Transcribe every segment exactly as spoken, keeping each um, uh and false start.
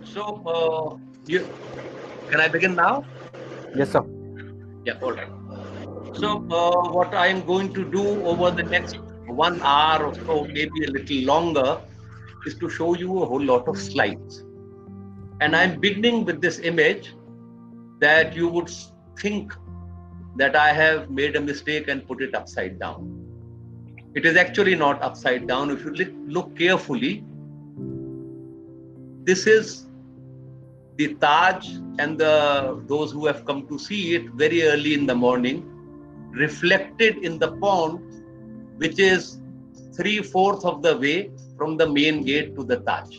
So, uh, you, can I begin now? Yes, sir. Yeah, all right. So, uh, what I am going to do over the next one hour or so, maybe a little longer, is to show you a whole lot of slides. And I'm beginning with this image that you would think that I have made a mistake and put it upside down. It is actually not upside down. If you look carefully, this is the Taj, and the those who have come to see it very early in the morning, reflected in the pond, which is three-fourths of the way from the main gate to the Taj.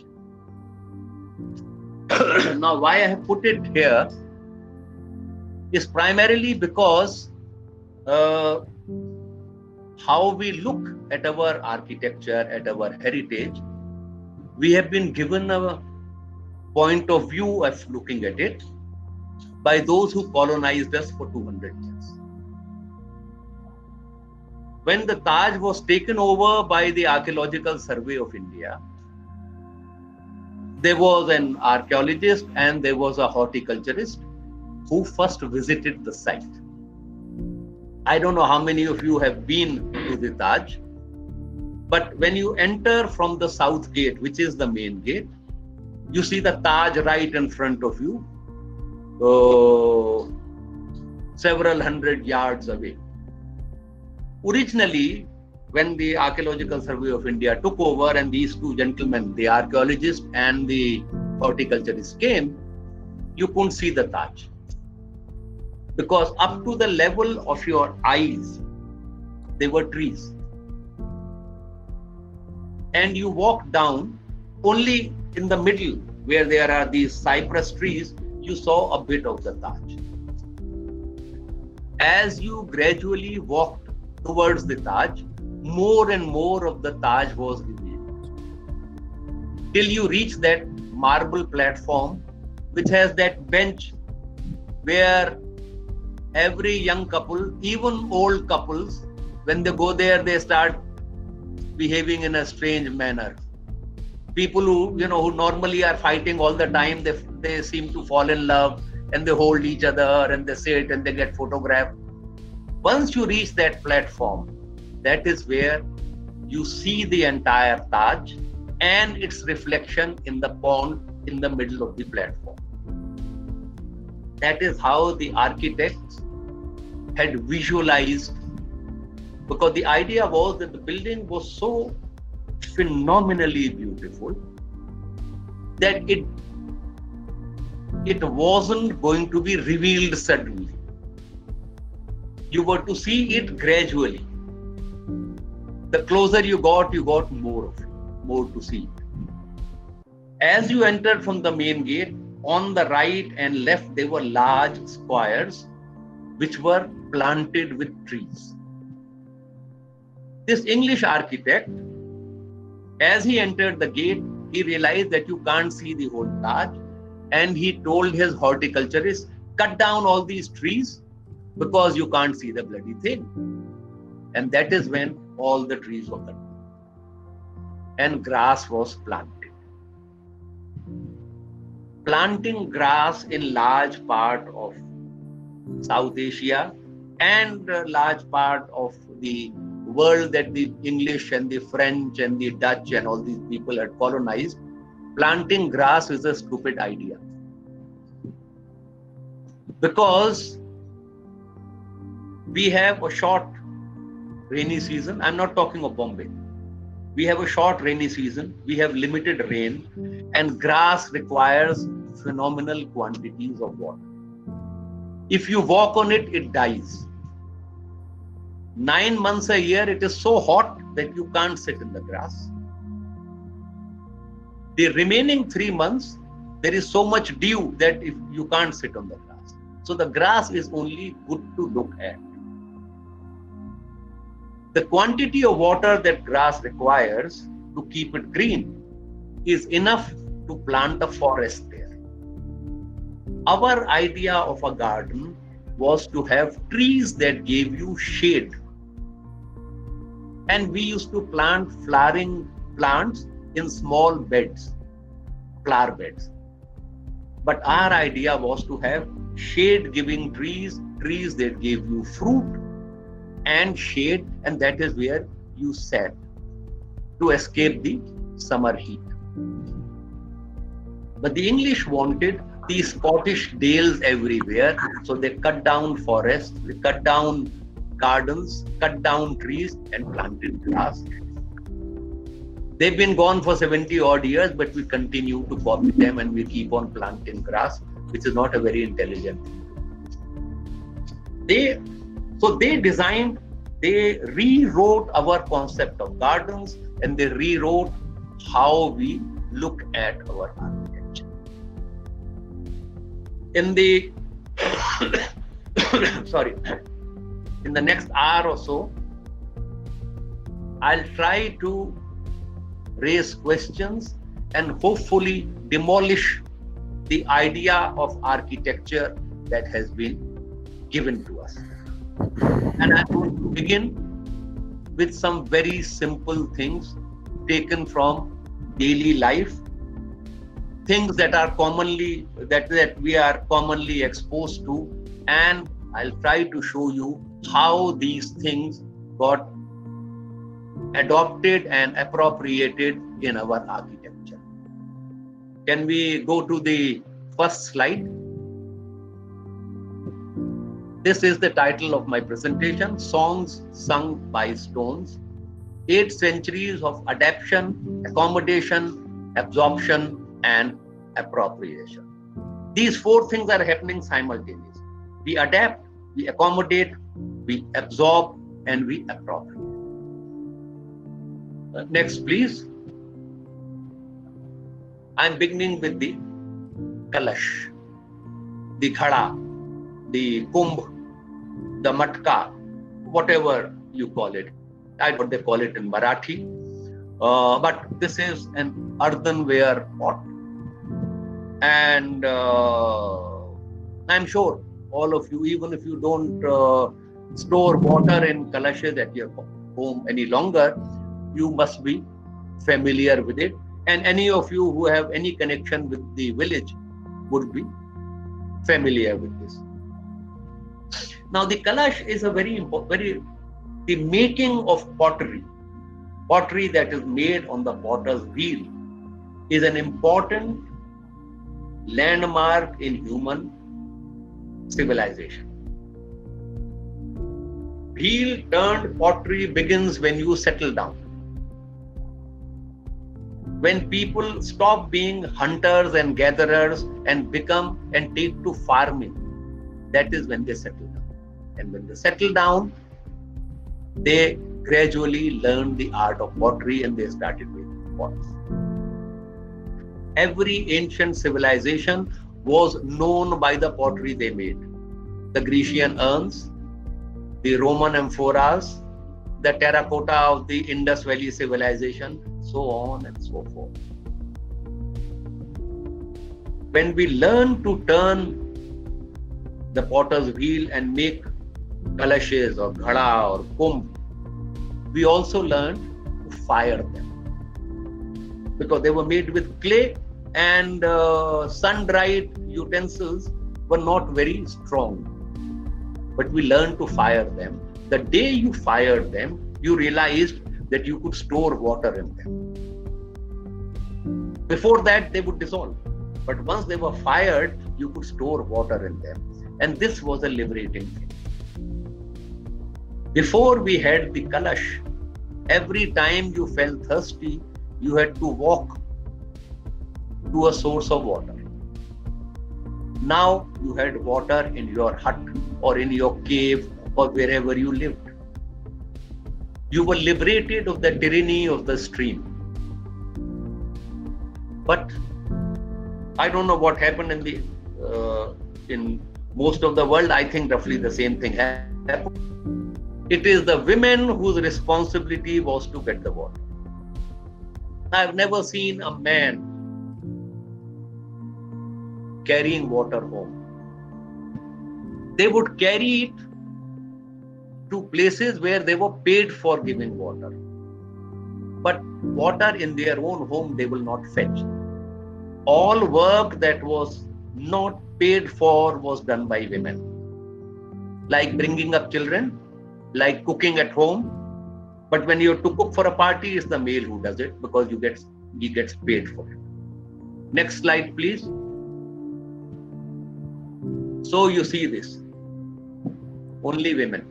Now, why I have put it here is primarily because uh, how we look at our architecture, at our heritage, we have been given a point of view of looking at it by those who colonized us for two hundred years. When the Taj was taken over by the Archaeological Survey of India, there was an archaeologist and there was a horticulturist who first visited the site. I don't know how many of you have been to the Taj, but when you enter from the south gate, which is the main gate, you see the Taj right in front of you, uh, several hundred yards away. Originally, when the Archaeological Survey of India took over and these two gentlemen, the archaeologist and the horticulturist, came, you couldn't see the Taj. Because up to the level of your eyes, there were trees. And you walk down, only in the middle, where there are these cypress trees, you saw a bit of the Taj. As you gradually walked towards the Taj, more and more of the Taj was revealed. Till you reach that marble platform, which has that bench where every young couple, even old couples, when they go there, they start behaving in a strange manner. People who, you know, who normally are fighting all the time, they, they seem to fall in love and they hold each other and they sit and they get photographed. Once you reach that platform, that is where you see the entire Taj and its reflection in the pond in the middle of the platform. That is how the architects had visualized, because the idea was that the building was so phenomenally beautiful that it it wasn't going to be revealed suddenly. You were to see it gradually. The closer you got, you got more of it, more to see. As you entered from the main gate, on the right and left, there were large squares which were planted with trees. This English architect, as he entered the gate, he realized that you can't see the whole Taj, and he told his horticulturist, cut down all these trees because you can't see the bloody thing. And that is when all the trees were cut and grass was planted. Planting grass in large part of South Asia and a large part of the world that the English and the French and the Dutch and all these people had colonized, planting grass is a stupid idea. Because we have a short rainy season. I'm not talking of Bombay. We have a short rainy season. We have limited rain, and grass requires phenomenal quantities of water. If you walk on it, it dies. Nine months a year, it is so hot that you can't sit in the grass. The remaining three months, there is so much dew that if you can't sit on the grass. So the grass is only good to look at. The quantity of water that grass requires to keep it green is enough to plant a forest there. Our idea of a garden was to have trees that gave you shade. And we used to plant flowering plants in small beds, flower beds. But our idea was to have shade-giving trees, trees that gave you fruit and shade, and that is where you sat to escape the summer heat. But the English wanted these Scottish dales everywhere, so they cut down forests, they cut down gardens, cut down trees, and planted grass. They've been gone for seventy odd years, but we continue to copy them and we keep on planting grass, which is not a very intelligent thing. They, so they designed, they rewrote our concept of gardens, and they rewrote how we look at our architecture. In the, sorry, in the next hour or so, I'll try to raise questions and hopefully demolish the idea of architecture that has been given to us. And I'm going to begin with some very simple things taken from daily life, things that are commonly, that, that we are commonly exposed to, and I'll try to show you how these things got adopted and appropriated in our architecture. Can we go to the first slide? This is the title of my presentation, Songs Sung by Stones, Eight Centuries of Adaptation, Accommodation, Absorption, and Appropriation. These four things are happening simultaneously. We adapt, we accommodate, we absorb, and we appropriate. Uh, next, please. I'm beginning with the Kalash, the Ghada, the Kumbh, the Matka, whatever you call it. I don't know what they call it in Marathi. Uh, but this is an earthenware pot. And uh, I'm sure all of you, even if you don't uh, store water in kalashes at your home any longer, you must be familiar with it. And any of you who have any connection with the village would be familiar with this. Now, the kalash is a very important, very, the making of pottery, pottery that is made on the potter's wheel, is an important landmark in human civilization. Wheel turned pottery begins when you settle down. When people stop being hunters and gatherers and become and take to farming, that is when they settle down. And when they settle down, they gradually learned the art of pottery and they started making pots. Every ancient civilization was known by the pottery they made. The Grecian urns, the Roman amphoras, the terracotta of the Indus Valley civilization, so on and so forth. When we learn to turn the potter's wheel and make kalashes or ghada or kumbh, we also learned to fire them, because they were made with clay and uh, sun-dried utensils were not very strong. But we learned to fire them. The day you fired them, you realized that you could store water in them. Before that, they would dissolve. But once they were fired, you could store water in them. And this was a liberating thing. Before we had the kalash, every time you felt thirsty, you had to walk to a source of water. Now you had water in your hut or in your cave or wherever you lived. You were liberated of the tyranny of the stream. But I don't know what happened in the uh, in most of the world. I think roughly the same thing happened. It is the women whose responsibility was to get the water. I've never seen a man carrying water home. They would carry it to places where they were paid for giving water. But water in their own home they will not fetch. All work that was not paid for was done by women. Like bringing up children, like cooking at home. But when you have to cook for a party, it's the male who does it because you get, he gets paid for it. Next slide, please. So you see this. Only women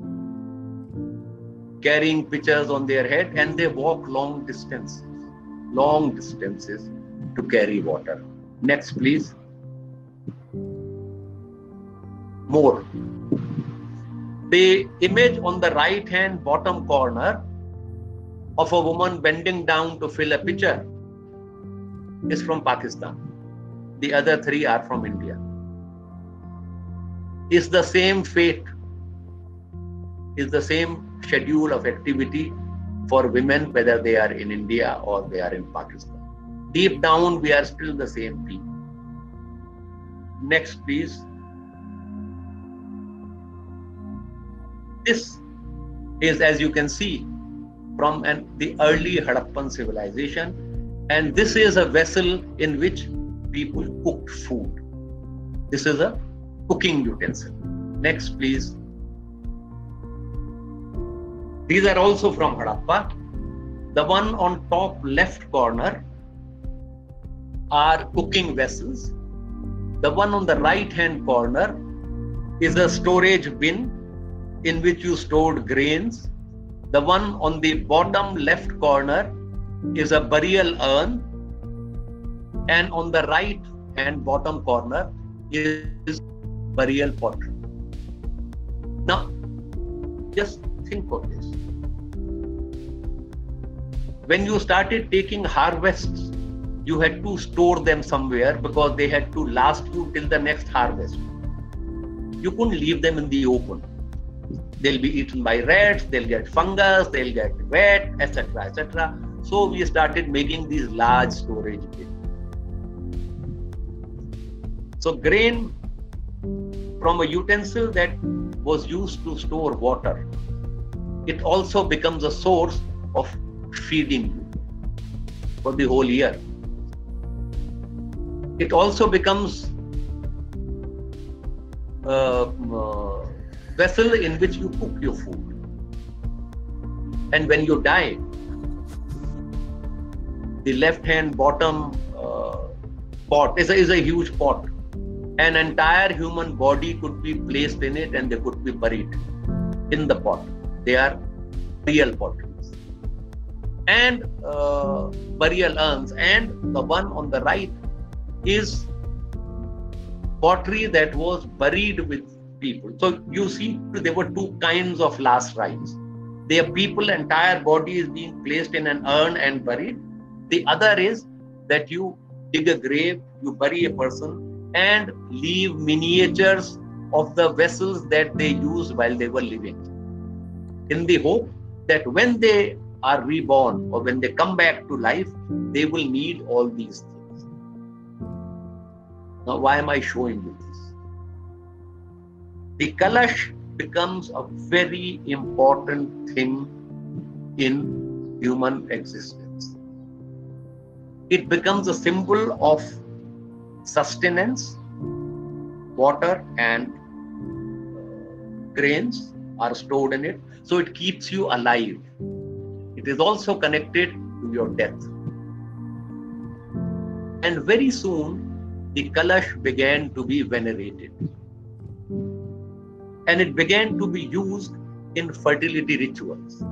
carrying pitchers on their head, and they walk long distances, long distances to carry water. Next, please. More. The image on the right hand bottom corner of a woman bending down to fill a pitcher is from Pakistan. The other three are from India. Is the same fate, is the same schedule of activity for women, whether they are in India or they are in Pakistan. Deep down, we are still the same people. Next, please. This is, as you can see, from an, the early Harappan civilization, and this is a vessel in which people cooked food. This is a cooking utensil. Next, please. These are also from Harappa. The one on top left corner are cooking vessels. The one on the right hand corner is a storage bin in which you stored grains. The one on the bottom left corner is a burial urn, and on the right hand bottom corner is burial pottery. Now, just think of this. When you started taking harvests, you had to store them somewhere because they had to last you till the next harvest. You couldn't leave them in the open. They'll be eaten by rats, they'll get fungus, they'll get wet, et cetera, et cetera. So we started making these large storage bins. So grain from a utensil that was used to store water, it also becomes a source of feeding you for the whole year. It also becomes a uh, vessel in which you cook your food. And when you die, the left hand bottom uh, pot is a, is a huge pot. An entire human body could be placed in it and they could be buried in the pot. They are burial potteries and uh, burial urns. And the one on the right is pottery that was buried with people. So you see, there were two kinds of last rites. There people, entire body is being placed in an urn and buried. The other is that you dig a grave, you bury a person, and leave miniatures of the vessels that they used while they were living, in the hope that when they are reborn or when they come back to life, they will need all these things. Now, why am I showing you this? The Kalash becomes a very important thing in human existence. It becomes a symbol of sustenance. Water and uh, grains are stored in it, so it keeps you alive. It is also connected to your death. And very soon, the Kalash began to be venerated. And it began to be used in fertility rituals.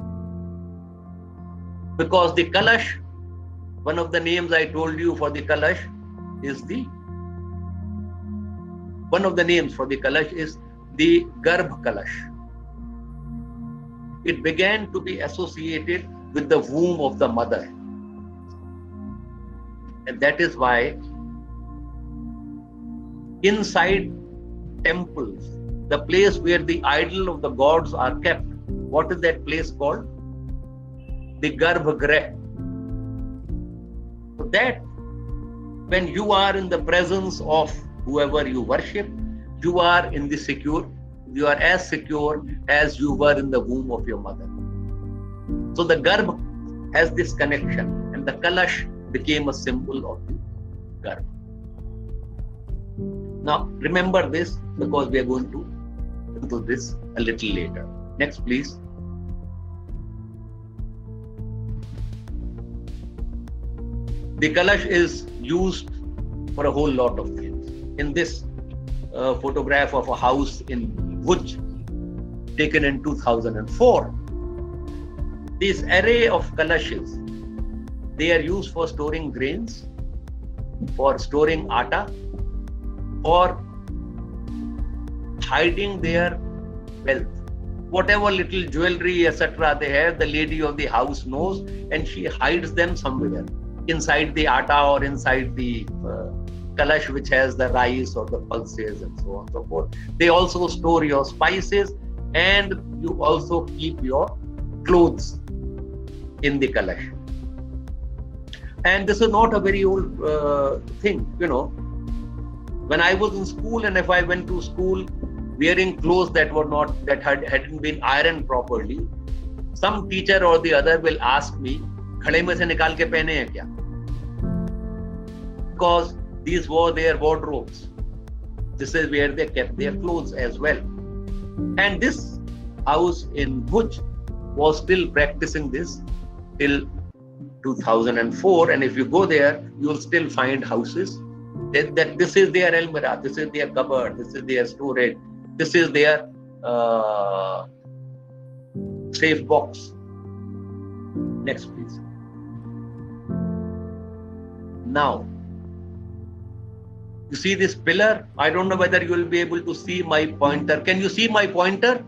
Because the Kalash, one of the names I told you for the Kalash is the, one of the names for the Kalash is the Garbh Kalash. It began to be associated with the womb of the mother. And that is why inside temples, the place where the idol of the gods are kept, what is that place called? The Garbhagriha. So that when you are in the presence of whoever you worship, you are in the secure, you are as secure as you were in the womb of your mother. So the Garbh has this connection, and the Kalash became a symbol of the Garbh. Now, remember this because we are going to do this a little later. Next, please. The Kalash is used for a whole lot of things. In this uh, photograph of a house in Bhuj, taken in two thousand four, this array of Kalashes, they are used for storing grains, for storing atta, or hiding their wealth. Whatever little jewelry, et cetera they have, the lady of the house knows, and she hides them somewhere inside the atta or inside the uh, kalash which has the rice or the pulses and so on and so forth. They also store your spices, and you also keep your clothes in the kalash. And this is not a very old uh, thing, you know. When I was in school, and if I went to school wearing clothes that were not, that had, hadn't been ironed properly, some teacher or the other will ask me, "Khade mein se nikal ke pehne hai kya?" Because these were their wardrobes. This is where they kept their clothes as well. And this house in Bhuj was still practicing this till two thousand four. And if you go there, you will still find houses that, that this is their almirah, this is their cupboard, this is their storage, this is their uh, safe box. Next, please. Now, you see this pillar? I don't know whether you will be able to see my pointer. Can you see my pointer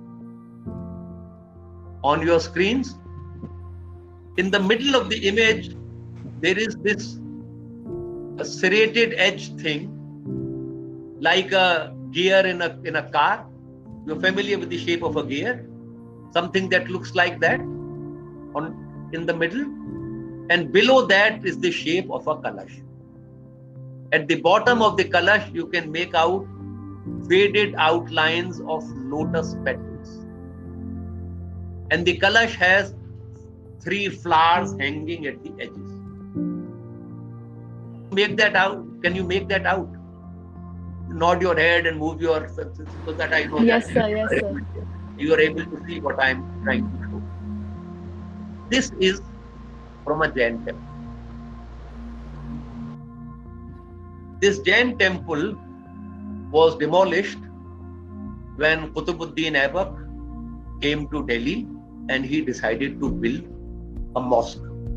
on your screens? In the middle of the image, there is this a serrated edge thing, like a gear in a in a car. You're familiar with the shape of a gear? Something that looks like that on in the middle. And below that is the shape of a kalash. At the bottom of the kalash, you can make out faded outlines of lotus petals. And the kalash has three flowers hanging at the edges. Make that out. Can you make that out? Nod your head and move your so that I know. Yes, that sir. Yes, sir. You are able to see what I am trying to show. This is from a Jain temple. This Jain temple was demolished when Qutbuddin Aibak came to Delhi, and he decided to build a mosque.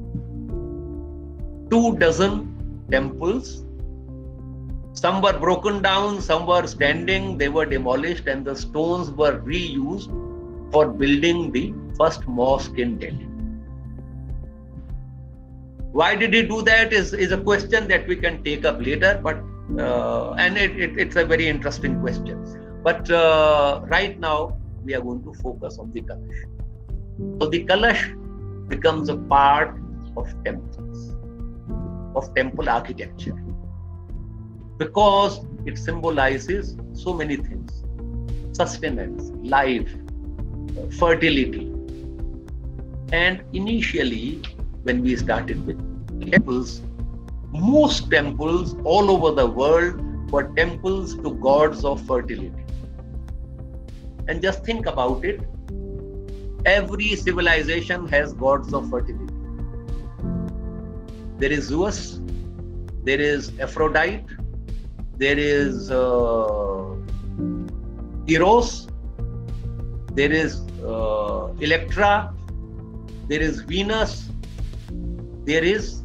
Two dozen temples. Some were broken down, some were standing, they were demolished, and the stones were reused for building the first mosque in Delhi. Why did he do that is, is a question that we can take up later, but uh, and it, it, it's a very interesting question. But uh, right now, we are going to focus on the Kalash. So the Kalash becomes a part of temples, of temple architecture, because it symbolizes so many things: sustenance, life, fertility. And initially, when we started with temples, most temples all over the world were temples to gods of fertility. And just think about it. Every civilization has gods of fertility. There is Zeus, there is Aphrodite, there is uh, Eros, there is uh, Electra, there is Venus, there is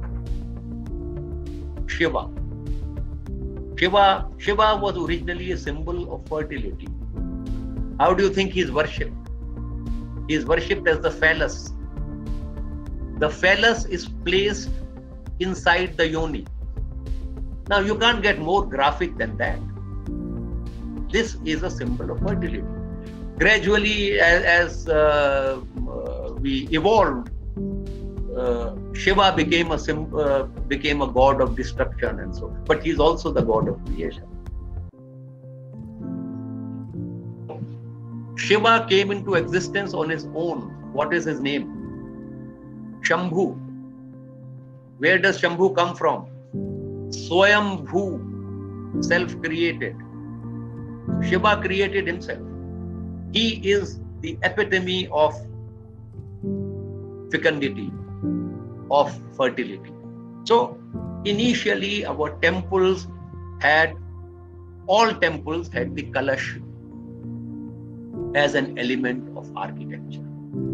Shiva. Shiva. Shiva was originally a symbol of fertility. How do you think he is worshipped? He is worshipped as the phallus. The phallus is placed inside the yoni. Now you can't get more graphic than that. This is a symbol of fertility. Gradually, as, as uh, uh, we evolved, uh, Shiva became a sim, uh, became a god of destruction and so. But he is also the god of creation. Shiva came into existence on his own. What is his name? Shambhu. Where does Shambhu come from? Swayambhu. self-created. Shiva created himself. He is the epitome of fecundity, of fertility. So initially our temples had, all temples had the Kalash as an element of architecture.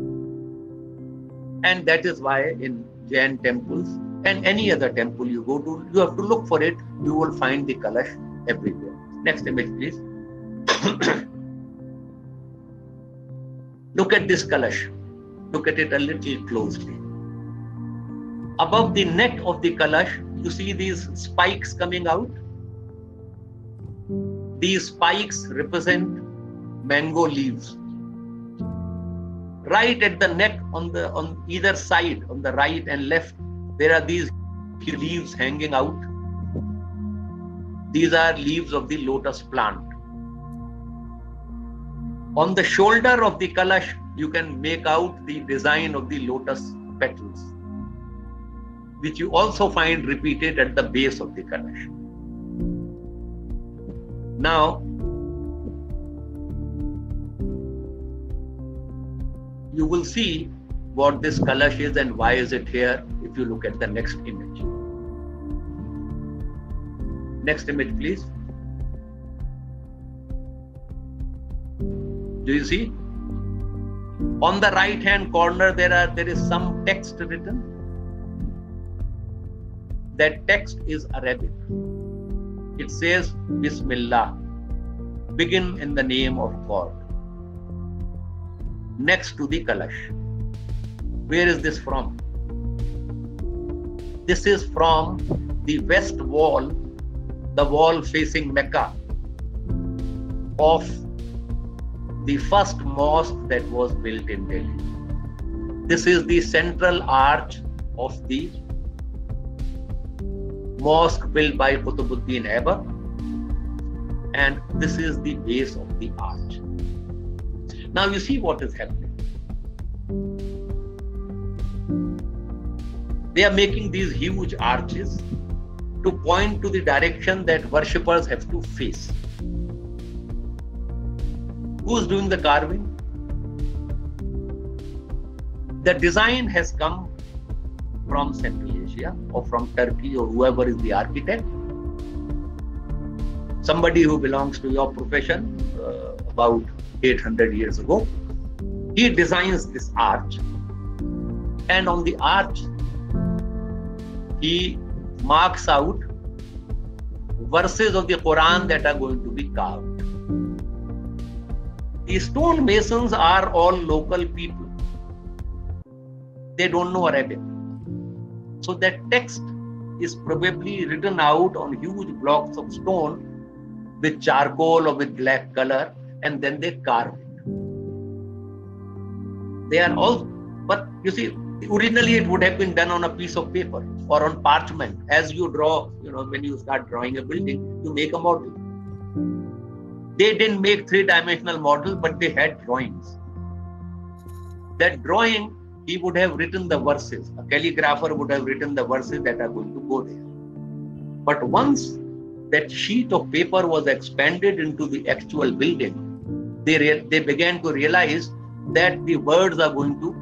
And that is why in Jain temples and any other temple you go to, you have to look for it. You will find the Kalash everywhere. Next image, please. Look at this Kalash. Look at it a little closely. Above the neck of the Kalash, you see these spikes coming out. These spikes represent mango leaves. Right at the neck, on the on either side, on the right and left, there are these leaves hanging out. These are leaves of the lotus plant. On the shoulder of the Kalash, you can make out the design of the lotus petals, which you also find repeated at the base of the Kalash. Now, you will see what this Kalash is and why is it here if you look at the next image. Next image, please. Do you see? On the right hand corner, there are there is some text written. That text is Arabic. It says, Bismillah, begin in the name of God. Next to the Kalash. Where is this from? This is from the west wall, the wall facing Mecca, of the first mosque that was built in Delhi. This is the central arch of the mosque built by Qutbuddin Aibar, and this is the base of the arch. Now you see what is happening. They are making these huge arches to point to the direction that worshippers have to face. Who is doing the carving? The design has come from Central Asia or from Turkey or whoever is the architect. Somebody who belongs to your profession uh, about eight hundred years ago. He designs this arch, and on the arch he marks out verses of the Quran that are going to be carved. The stone masons are all local people. They don't know Arabic. So that text is probably written out on huge blocks of stone with charcoal or with black color, and then they carve it. They are all, but you see, originally it would have been done on a piece of paper or on parchment. As you draw, you know, when you start drawing a building, you make a model. They didn't make three-dimensional models, but they had drawings. That drawing, he would have written the verses. A calligrapher would have written the verses that are going to go there. But once that sheet of paper was expanded into the actual building, they, re they began to realize that the words are going to,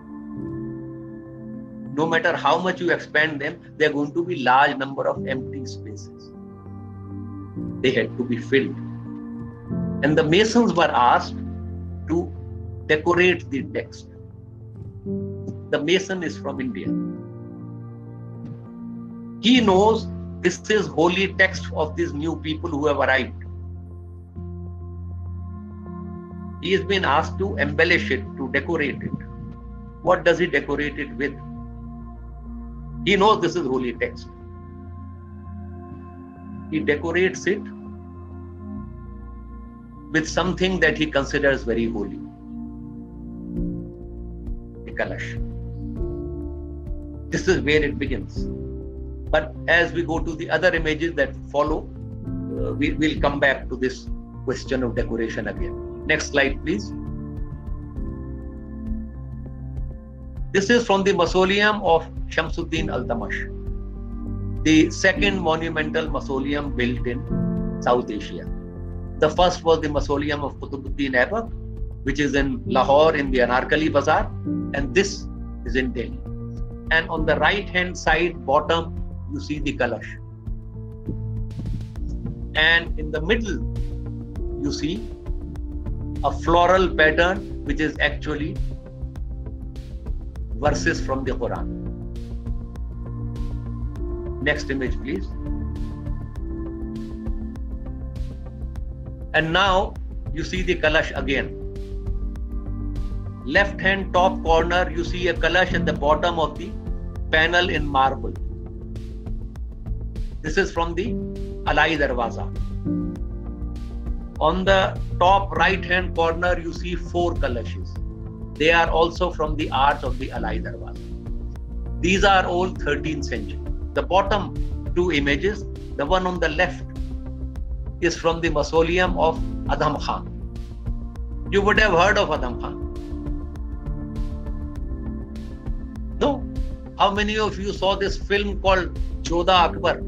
no matter how much you expand them, they are going to be large number of empty spaces. They had to be filled. And the masons were asked to decorate the text. The mason is from India. He knows this is holy text of these new people who have arrived. He has been asked to embellish it, to decorate it. What does he decorate it with? He knows this is holy text. He decorates it with something that he considers very holy. The Kalash. This is where it begins. But as we go to the other images that follow, uh, we will come back to this question of decoration again. Next slide, please. This is from the mausoleum of Shamsuddin Al-Tamash. the second monumental mausoleum built in South Asia. The first was the mausoleum of Qutbuddin Aibak, which is in Lahore in the Anarkali Bazaar, and this is in Delhi. And on the right hand side bottom, you see the Kalash. And in the middle, you see a floral pattern, which is actually verses from the Quran. Next image, please. And now you see the Kalash again. Left hand top corner, you see a Kalash at the bottom of the panel in marble. This is from the Alai Darwaza. On the top right hand corner, you see four Kalashes. They are also from the arch of the Alai Darwaza. These are all thirteenth century. The bottom two images, the one on the left is from the mausoleum of Adham Khan. You would have heard of Adham Khan. No? How many of you saw this film called Jodha Akbar?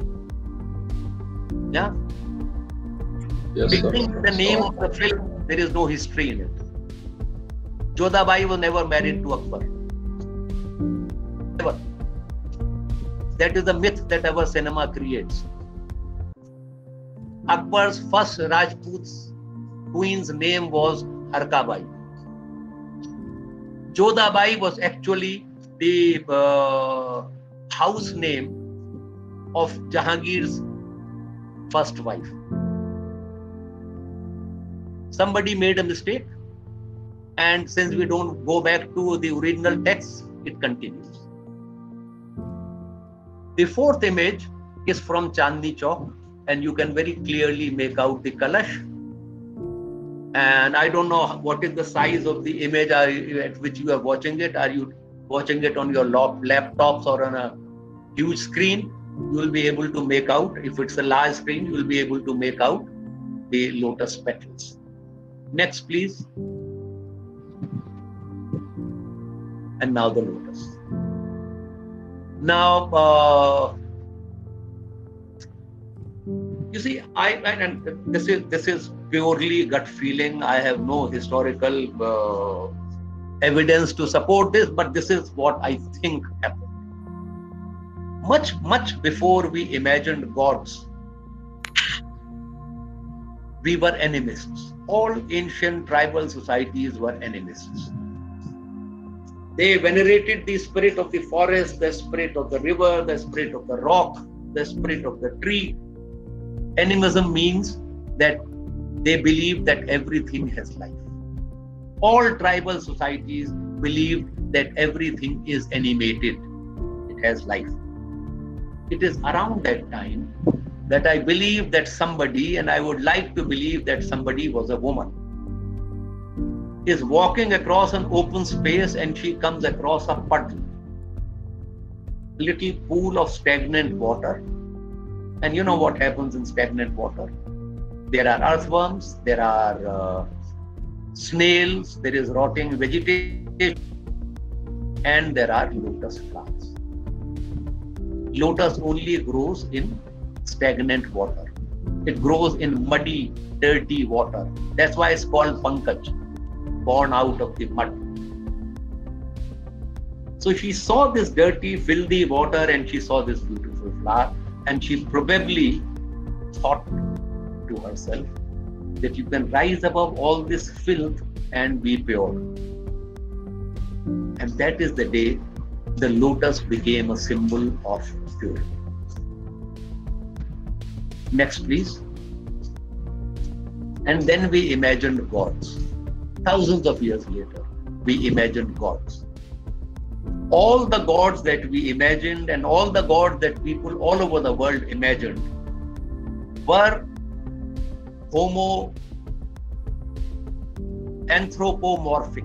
Yeah? Yes, Beginning the name of the film, there is no history in it. Jodha Bai was never married to Akbar. Never. That is the myth that our cinema creates. Akbar's first Rajput queen's name was Harka Bai. Jodha Bai was actually the uh, house name of Jahangir's first wife. Somebody made a mistake, and since we don't go back to the original text, it continues. The fourth image is from Chandni Chowk, and you can very clearly make out the Kalash. And I don't know what is the size of the image at which you are watching it. Are you watching it on your laptops or on a huge screen? You will be able to make out. If it's a large screen, you will be able to make out the lotus petals. Next, please. And now the lotus. Now, uh, you see, I and this is this is purely gut feeling. I have no historical uh, evidence to support this, but this is what I think happened. Much, much before we imagined gods, we were animists. All ancient tribal societies were animists. They venerated the spirit of the forest, the spirit of the river, the spirit of the rock, the spirit of the tree. Animism means that they believe that everything has life. All tribal societies believed that everything is animated. It has life. It is around that time that I believe that somebody, and I would like to believe that somebody was a woman, is walking across an open space, and she comes across a puddle, a little pool of stagnant water. And you know what happens in stagnant water? There are earthworms, there are uh, snails, there is rotting vegetation, and there are lotus flowers. Lotus only grows in stagnant water. It grows in muddy, dirty water. That's why it's called pankaj, born out of the mud. So she saw this dirty, filthy water, and she saw this beautiful flower, and she probably thought to herself that you can rise above all this filth and be pure. And that is the day the lotus became a symbol of purity. Next, please. And then we imagined gods. Thousands of years later, we imagined gods. All the gods that we imagined and all the gods that people all over the world imagined were homo anthropomorphic,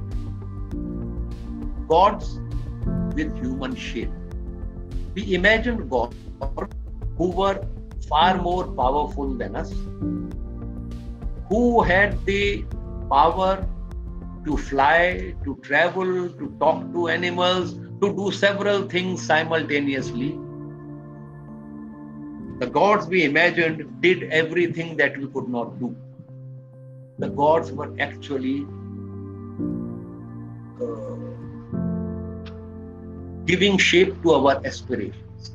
gods with human shape. We imagined gods who were far more powerful than us, who had the power to fly, to travel, to talk to animals, to do several things simultaneously. The gods we imagined did everything that we could not do. The gods were actually uh, giving shape to our aspirations.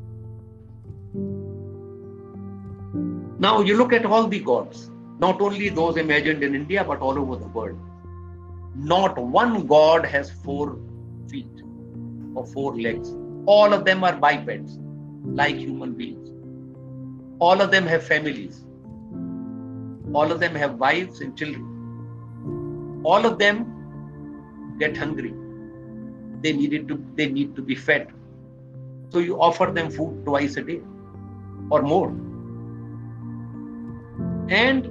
Now you look at all the gods, not only those imagined in India, but all over the world. Not one god has four feet or four legs. All of them are bipeds, like human beings. All of them have families. All of them have wives and children. All of them get hungry. They needed to, they need to be fed. So you offer them food twice a day or more. And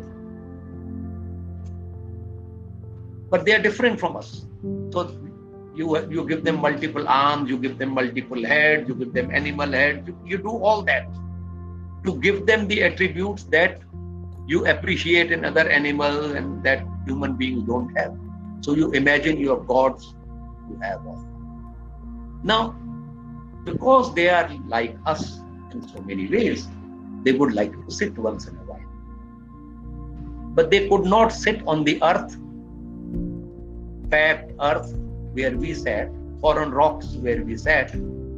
but they are different from us. So you you give them multiple arms, you give them multiple heads, you give them animal heads, you, you do all that to give them the attributes that you appreciate in other animals and that human beings don't have. So you imagine your gods to have all. Now, because they are like us in so many ways, they would like to sit once in a while. But they could not sit on the earth, packed earth where we sat, or on rocks where we sat.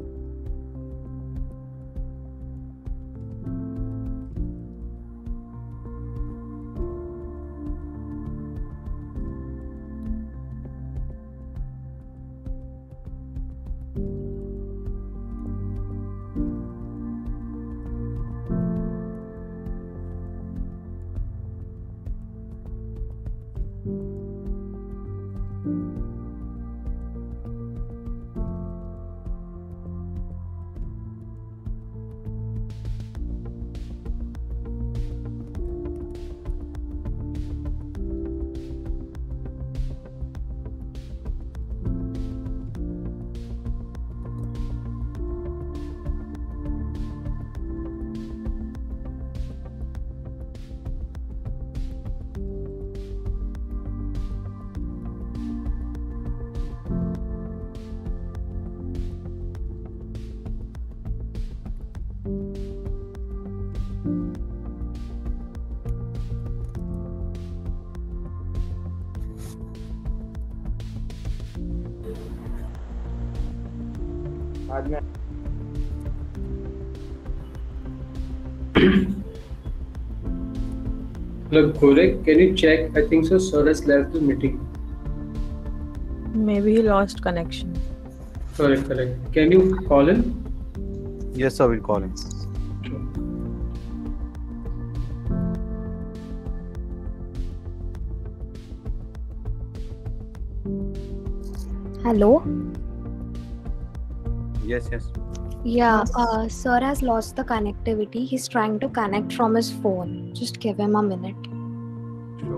Look, Golek, can you check? I think so. Sir has left the meeting. Maybe he lost connection. Correct, correct. Can you call him? Yes, sir, we'll call him. Hello? Yes, yes. Yeah, uh, sir has lost the connectivity. He's trying to connect from his phone. Just give him a minute. Sure.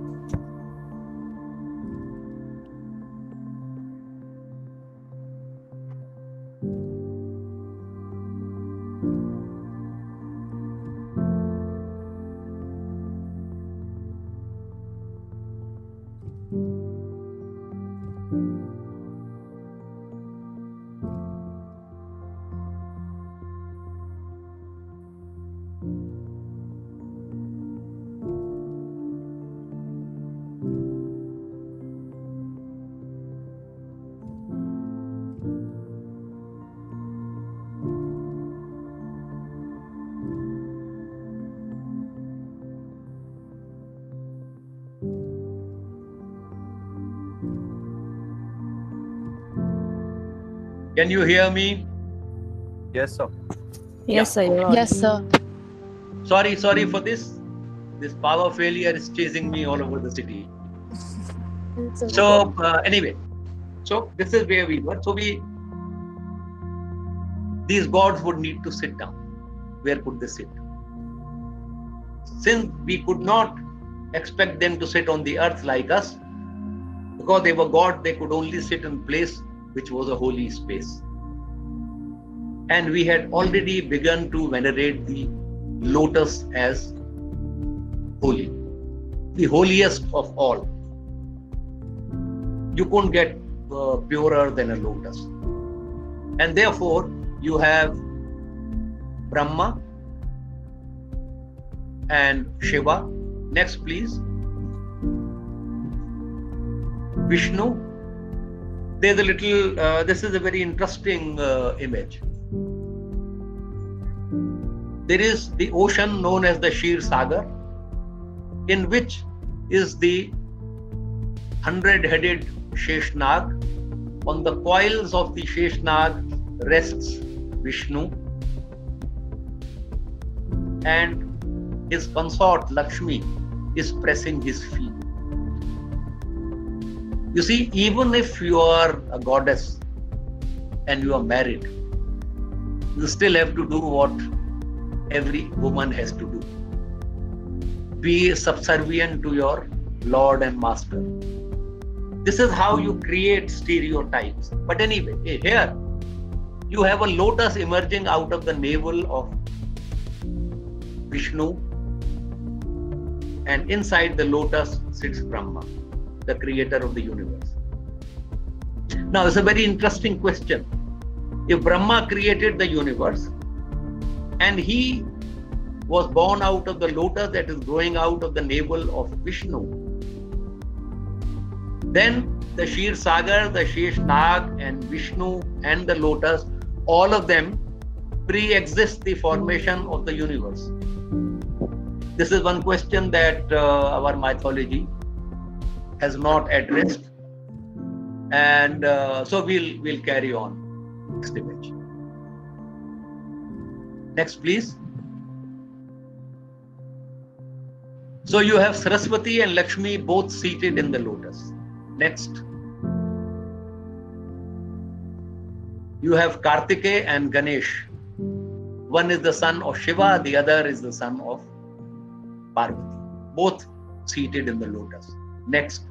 Can you hear me? Yes, sir. Yes, sir. You're Yes, sir. Sorry, sorry for this. This power failure is chasing me all over the city. So uh, anyway, so this is where we were. So we, these gods would need to sit down. Where could they sit? Since we could not expect them to sit on the earth like us, because they were God, they could only sit in place which was a holy space. And we had already begun to venerate the lotus as holy, the holiest of all. You couldn't get uh, purer than a lotus. And therefore, you have Brahma, and Shiva. Next, please. Vishnu. There's a little, uh, this is a very interesting uh, image. There is the ocean known as the Kshir Sagar, in which is the hundred-headed Sheshnag. On the coils of the Sheshnag rests Vishnu, and his consort Lakshmi is pressing his feet. You see, even if you are a goddess and you are married, you still have to do what every woman has to do. Be subservient to your Lord and Master. This is how you create stereotypes. But anyway, here you have a lotus emerging out of the navel of Vishnu, and inside the lotus sits Brahma, the creator of the universe. Now, it's a very interesting question. If Brahma created the universe and he was born out of the lotus that is growing out of the navel of Vishnu, then the Kshir Sagar, the Sheshnag, and Vishnu and the lotus, all of them pre-exist the formation of the universe. This is one question that uh, our mythology has not addressed, and uh, so we'll we'll carry on. Next image. Next, please. So you have Saraswati and Lakshmi both seated in the lotus. Next. You have Kartikeya and Ganesh. One is the son of Shiva, the other is the son of Parvati. Both seated in the lotus. Next.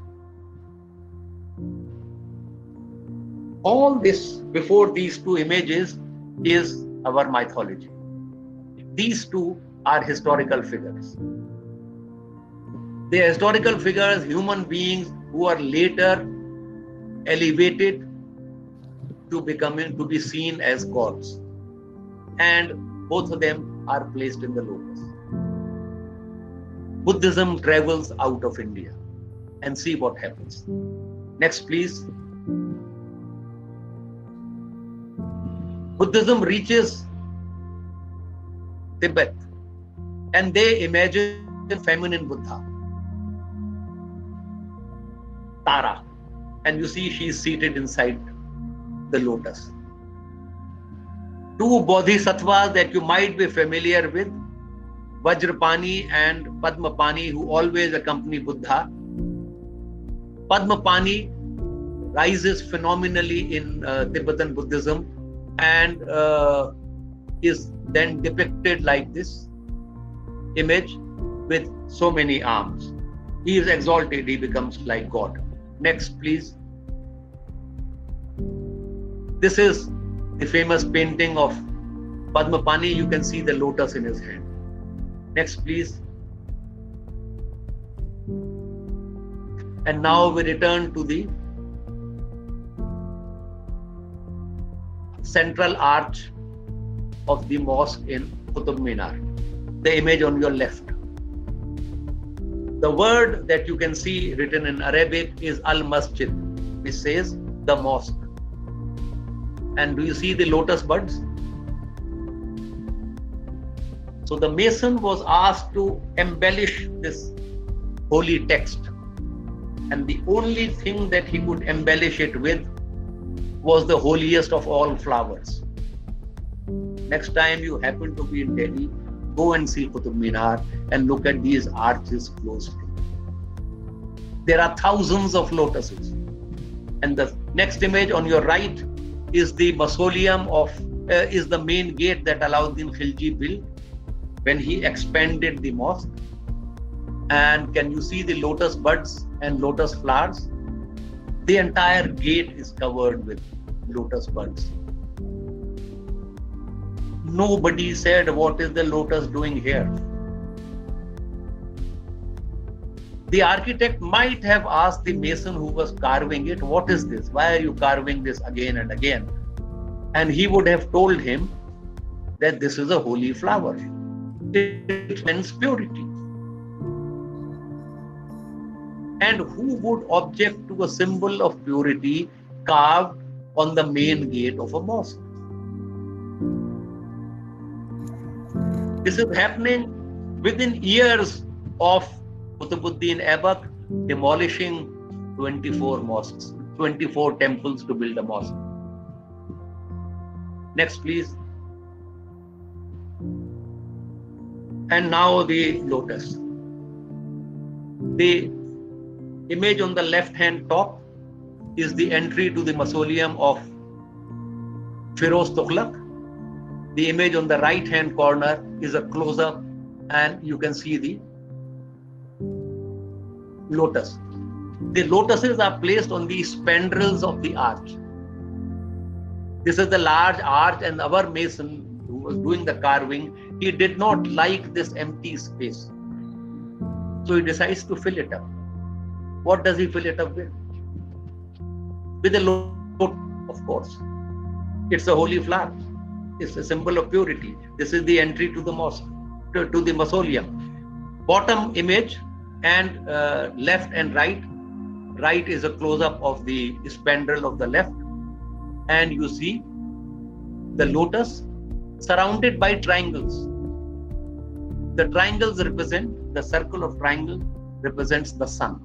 All this before these two images is our mythology. These two are historical figures. They are historical figures, human beings who are later elevated to becoming to be seen as gods. And both of them are placed in the lotus. Buddhism travels out of India, and see what happens. Next, please. Buddhism reaches Tibet, and they imagine the feminine Buddha, Tara, and you see she is seated inside the lotus. Two bodhisattvas that you might be familiar with, Vajrapani and Padmapani, who always accompany Buddha. Padmapani rises phenomenally in uh, Tibetan Buddhism and uh, is then depicted like this image with so many arms. He is exalted, he becomes like God. Next, please. This is the famous painting of Padmapani. You can see the lotus in his hand. Next, please. And now we return to the central arch of the mosque in Qutub Minar, the image on your left. The word that you can see written in Arabic is Al-Masjid, which says the mosque. And do you see the lotus buds? So the mason was asked to embellish this holy text, and the only thing that he could embellish it with was the holiest of all flowers. Next time you happen to be in Delhi, go and see Qutub Minar and look at these arches closely. There are thousands of lotuses. And the next image on your right is the mausoleum of, uh, is the main gate that Alauddin Khilji built when he expanded the mosque. And can you see the lotus buds and lotus flowers? The entire gate is covered with lotus buds. Nobody said, what is the lotus doing here? The architect might have asked the mason who was carving it, what is this? Why are you carving this again and again? And he would have told him that this is a holy flower. it means purity. And who would object to a symbol of purity carved on the main gate of a mosque? This is happening within years of Qutbuddin Aibak demolishing twenty-four mosques, twenty-four temples to build a mosque. Next, please. And now the lotus. The image on the left hand top is the entry to the mausoleum of Firoz Tughlaq. The image on the right hand corner is a close up, and you can see the lotus. The lotuses are placed on the spandrels of the arch. This is the large arch, and our mason who was doing the carving, he did not like this empty space. So he decides to fill it up. What does he fill it up with? With a lotus, of course. It's a holy flower. It's a symbol of purity. This is the entry to the mosque, to, to the mausoleum. Bottom image and uh, left and right. Right is a close-up of the spandrel of the left, and you see the lotus surrounded by triangles. The triangles represent, the circle of triangle represents the sun.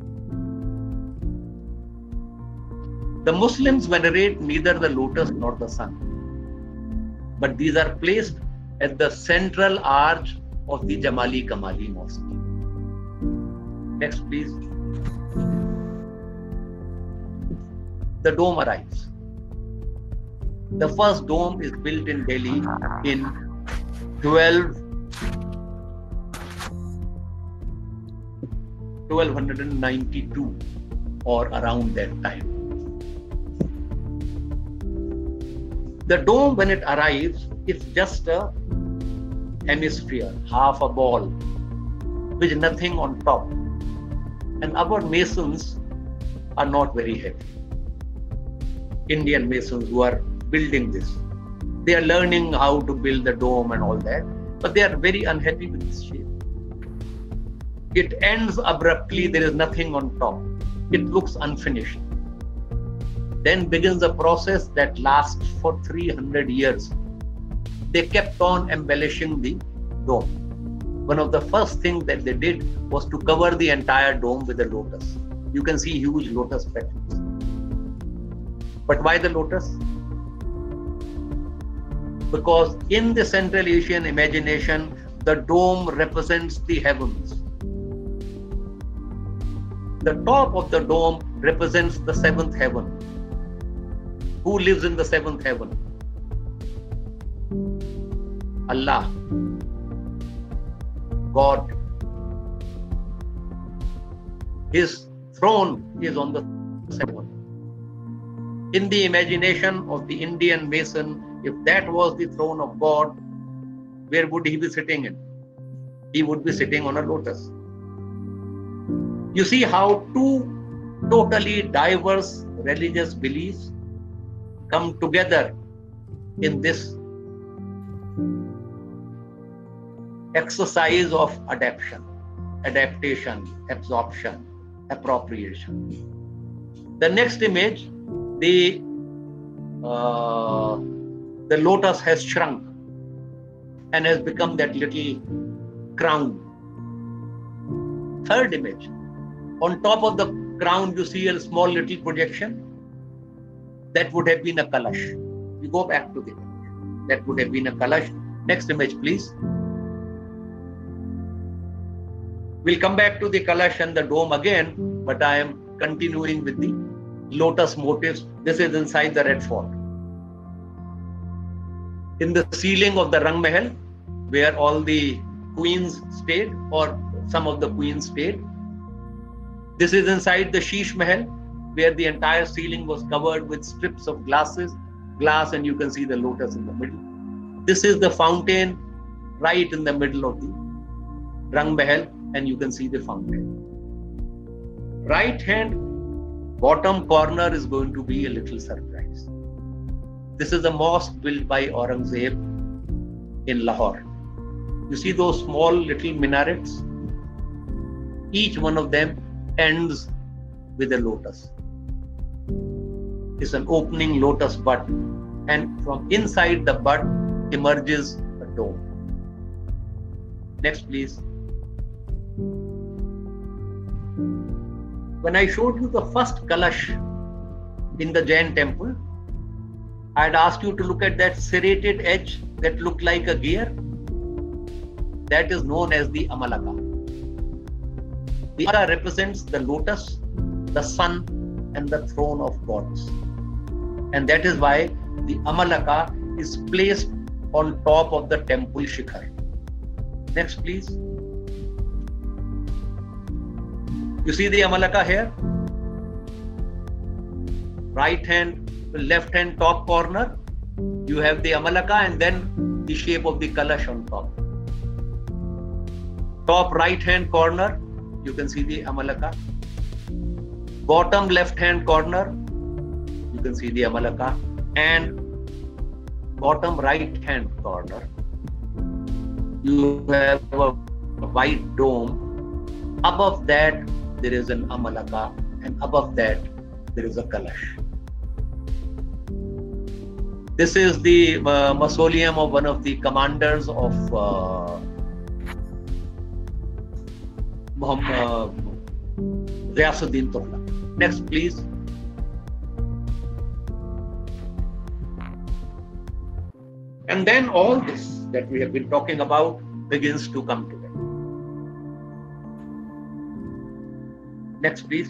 The Muslims venerate neither the lotus nor the sun, but these are placed at the central arch of the Jamali Kamali Mosque. Next, please. The dome arrives. The first dome is built in Delhi in twelve ninety-two or around that time. The dome, when it arrives, it's just a hemisphere, half a ball, with nothing on top. And our masons are not very heavy. Indian masons who are building this, they are learning how to build the dome and all that, but they are very unhappy with this shape. It ends abruptly, there is nothing on top. It looks unfinished. Then begins a process that lasts for three hundred years. They kept on embellishing the dome. One of the first things that they did was to cover the entire dome with a lotus. You can see huge lotus petals. But why the lotus? Because in the Central Asian imagination, the dome represents the heavens. The top of the dome represents the seventh heaven. Who lives in the seventh heaven? Allah, God. His throne is on the seventh. In the imagination of the Indian mason, if that was the throne of God, where would he be sitting in? He would be sitting on a lotus. You see how two totally diverse religious beliefs come together in this exercise of adaptation, adaptation, absorption, appropriation. The next image, the uh, the lotus has shrunk and has become that little crown. Third image, on top of the crown you see a small little projection. That would have been a kalash. You go back to the image. That would have been a kalash. Next image, please. We'll come back to the kalash and the dome again, but I am continuing with the lotus motifs. This is inside the Red Fort. In the ceiling of the Rang Mahal, where all the queens stayed, or some of the queens stayed. This is inside the Sheesh Mahal, where the entire ceiling was covered with strips of glasses, glass, and you can see the lotus in the middle. This is the fountain right in the middle of the Rang Mahal, and you can see the fountain. Right hand bottom corner is going to be a little surprise. This is a mosque built by Aurangzeb in Lahore. You see those small little minarets? Each one of them ends with a lotus. It's an opening lotus bud, and from inside the bud emerges a dome. Next, please. When I showed you the first Kalash in the Jain temple, I had asked you to look at that serrated edge that looked like a gear. That is known as the Amalaka. The Amalaka represents the lotus, the sun, and the throne of gods. And that is why the Amalaka is placed on top of the temple shikhar. Next, please. You see the Amalaka here? Right hand, left hand top corner, you have the Amalaka, and then the shape of the Kalash on top. Top right hand corner, you can see the Amalaka. Bottom left hand corner, you can see the Amalaka. And bottom right hand corner, you have a white dome. Above that, there is an Amalaka, and above that, there is a Kalash. This is the uh, mausoleum of one of the commanders of uh, Muhammad, uh, Ghiyasuddin Tughlaq. Next, please. And then all this that we have been talking about begins to come together. Next, please.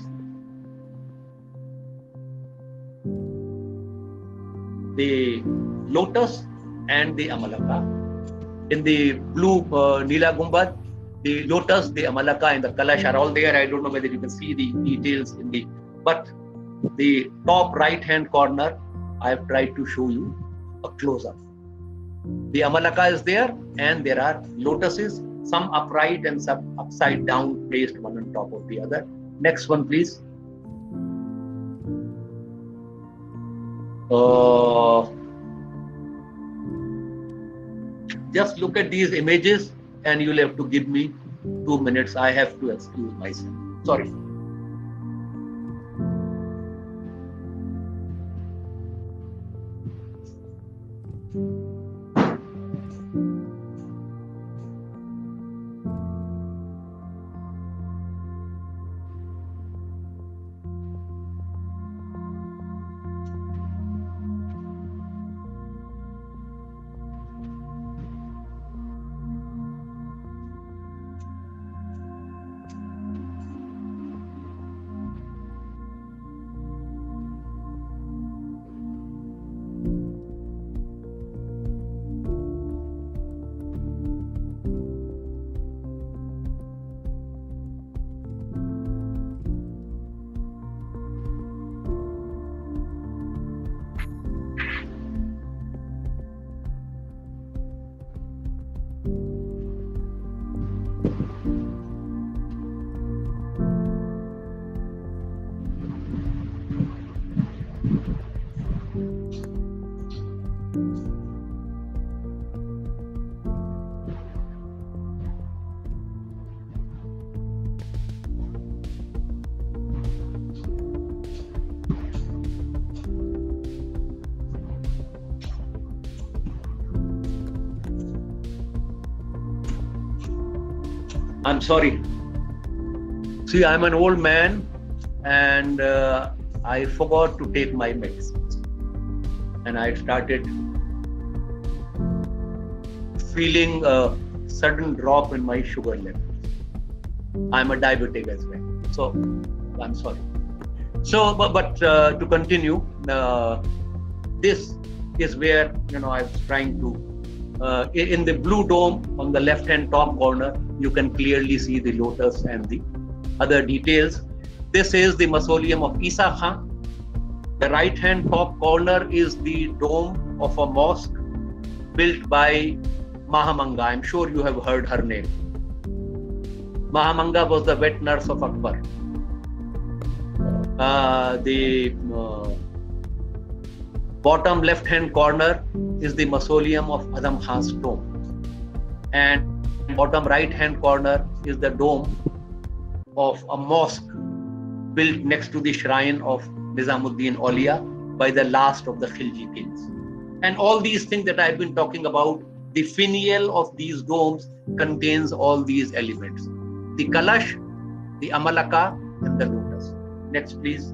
The lotus and the Amalaka. In the blue uh, Nila Gumbad, the lotus, the Amalaka, and the Kalash are all there. I don't know whether you can see the details in the, but the top right hand corner, I have tried to show you a close-up. The Amalaka is there, and there are lotuses, some upright and some upside down, placed one on top of the other. Next one, please. Uh, just look at these images, and you'll have to give me two minutes. I have to excuse myself. Sorry. I'm sorry. See, I'm an old man, and uh, I forgot to take my medicines. And I started feeling a sudden drop in my sugar levels. I'm a diabetic as well. So, I'm sorry. So, but, but uh, to continue, uh, this is where, you know, I was trying to Uh, in the blue dome on the left hand top corner, you can clearly see the lotus and the other details. This is the mausoleum of Isa Khan. The right hand top corner is the dome of a mosque built by Mahamanga. I'm sure you have heard her name. Mahamanga was the wet nurse of Akbar. Uh, the uh, bottom left hand corner is the mausoleum of Azam Khan's tomb, and Bottom right hand corner is the dome of a mosque built next to the shrine of Nizamuddin Aulia by the last of the Khilji kings. And all these things that I've been talking about, the finial of these domes contains all these elements. The Kalash, the Amalaka, and the lotus. Next, please.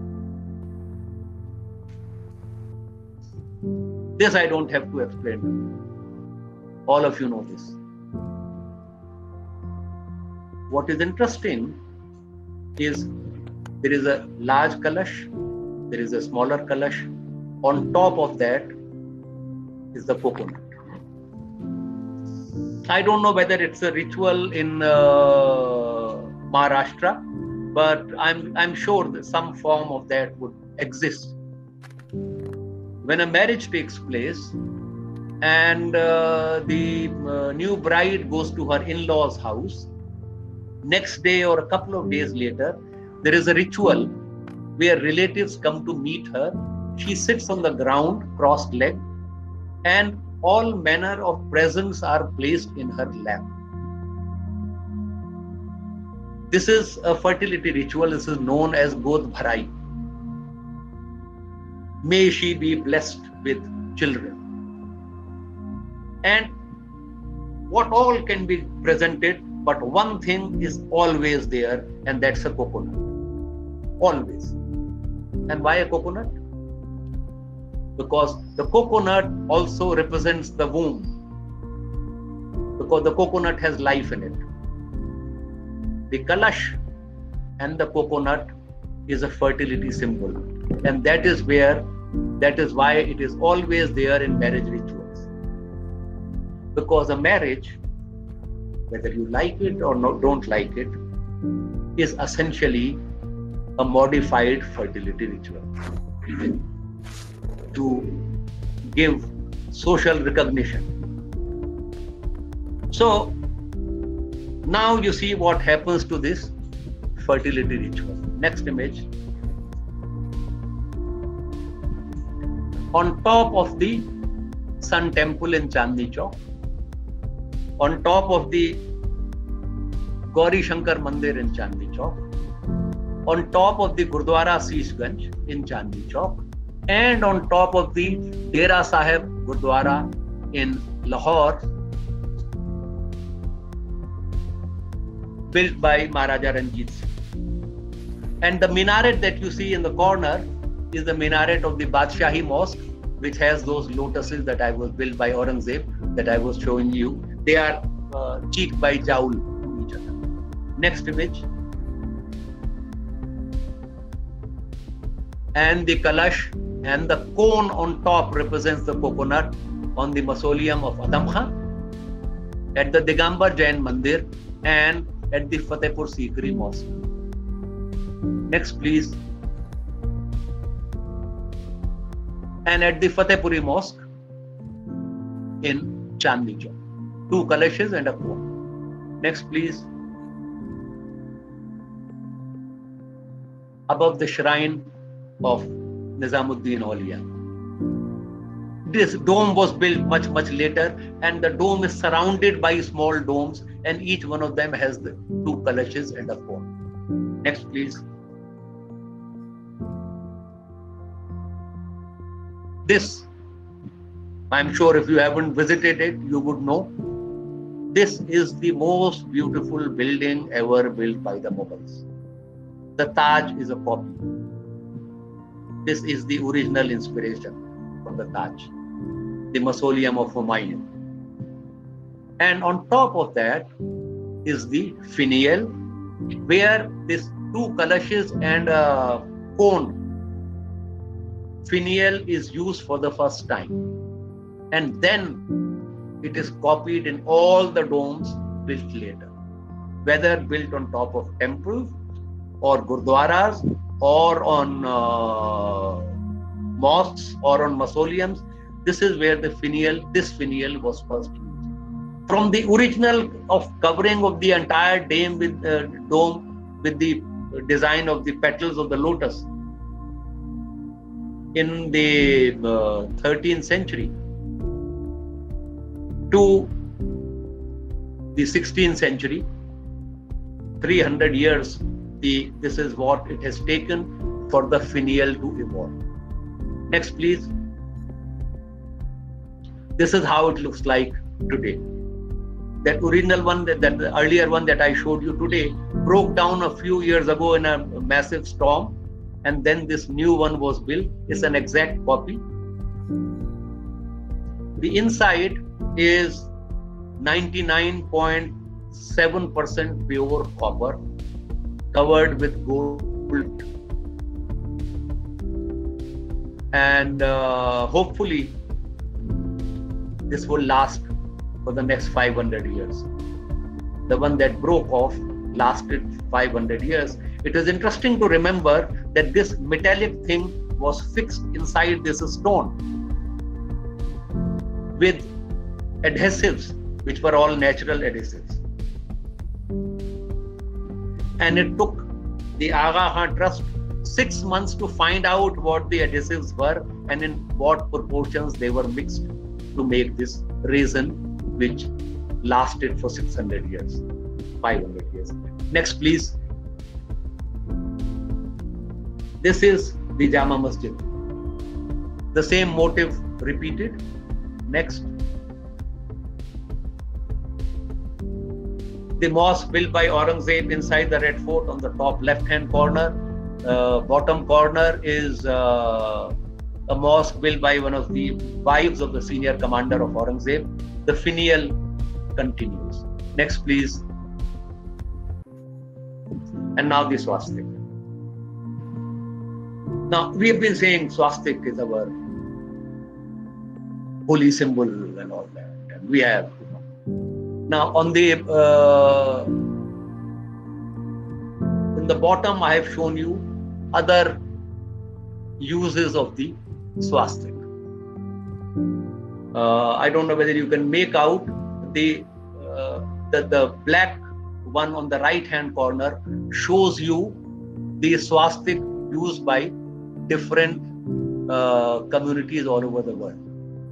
This I don't have to explain. All of you know this. What is interesting is there is a large Kalash, there is a smaller Kalash. On top of that is the coconut. I don't know whether it's a ritual in uh, Maharashtra, but I'm I'm sure that some form of that would exist. When a marriage takes place and uh, the uh, new bride goes to her in-laws' house, next day or a couple of days later, there is a ritual where relatives come to meet her. She sits on the ground, crossed-legged, and all manner of presents are placed in her lap. This is a fertility ritual. This is known as God Bharai. May she be blessed with children. And what all can be presented, but one thing is always there, and that's a coconut. Always. And why a coconut? Because the coconut also represents the womb. Because the coconut has life in it. The Kalash and the coconut is a fertility symbol. And that is where, that is why it is always there in marriage rituals. Because a marriage, whether you like it or not, don't like it, is essentially a modified fertility ritual to give social recognition. So now you see what happens to this fertility ritual. Next image. On top of the Sun Temple in Chandni Chowk, on top of the Gauri Shankar Mandir in Chandni Chowk, on top of the Gurdwara Sishganj in Chandni Chowk, and on top of the Dera Sahib Gurdwara in Lahore, built by Maharaja Ranjit Singh. And the minaret that you see in the corner is the minaret of the Badshahi Mosque, which has those lotuses that I was built by Aurangzeb that I was showing you. They are uh, cheek by jowl to each other. Next image. And the Kalash and the cone on top represents the coconut on the mausoleum of Adam Khan, at the Digambar Jain Mandir, and at the Fatehpur Sikri Mosque. Next, please. And at the Fatehpuri Mosque in Chandni Chowk. Two Kalashes and a cone. Next, please. Above the shrine of Nizamuddin Aulia. This dome was built much, much later, and the dome is surrounded by small domes, and each one of them has the two Kalashes and a cone. Next, please. This, I'm sure if you haven't visited it, you would know. This is the most beautiful building ever built by the Mughals. The Taj is a copy. This is the original inspiration from the Taj, the mausoleum of Humayun. And on top of that is the finial, where this two Kalashes and a cone finial is used for the first time. And then it is copied in all the domes built later, whether built on top of temples or gurdwaras or on uh, mosques or on mausoleums. This is where the finial, this finial was first used. From the original of covering of the entire dome with, uh, dome with the design of the petals of the lotus in the uh, thirteenth century, to the sixteenth century, three hundred years, the, this is what it has taken for the finial to evolve. Next, please. This is how it looks like today. That original one, that, that the earlier one that I showed you today, broke down a few years ago in a massive storm, and then this new one was built. It's an exact copy. The inside is ninety-nine point seven percent pure copper, covered with gold, and uh, hopefully this will last for the next five hundred years. The one that broke off lasted five hundred years. It is interesting to remember that this metallic thing was fixed inside this stone with adhesives, which were all natural adhesives. And it took the Aga Khan Trust six months to find out what the adhesives were and in what proportions they were mixed to make this resin, which lasted for six hundred years, five hundred years. Next, please. This is the Jama Masjid. The same motif repeated. Next. The mosque built by Aurangzeb inside the Red Fort on the top left-hand corner. Uh, bottom corner is uh, a mosque built by one of the wives of the senior commander of Aurangzeb. The finial continues. Next, please. And now the swastika. Now, we have been saying swastika is our holy symbol and all that. And we have. Now, on the uh, in the bottom, I have shown you other uses of the swastika. Uh, I don't know whether you can make out the, uh, the the black one on the right hand corner shows you the swastika used by different uh, communities all over the world.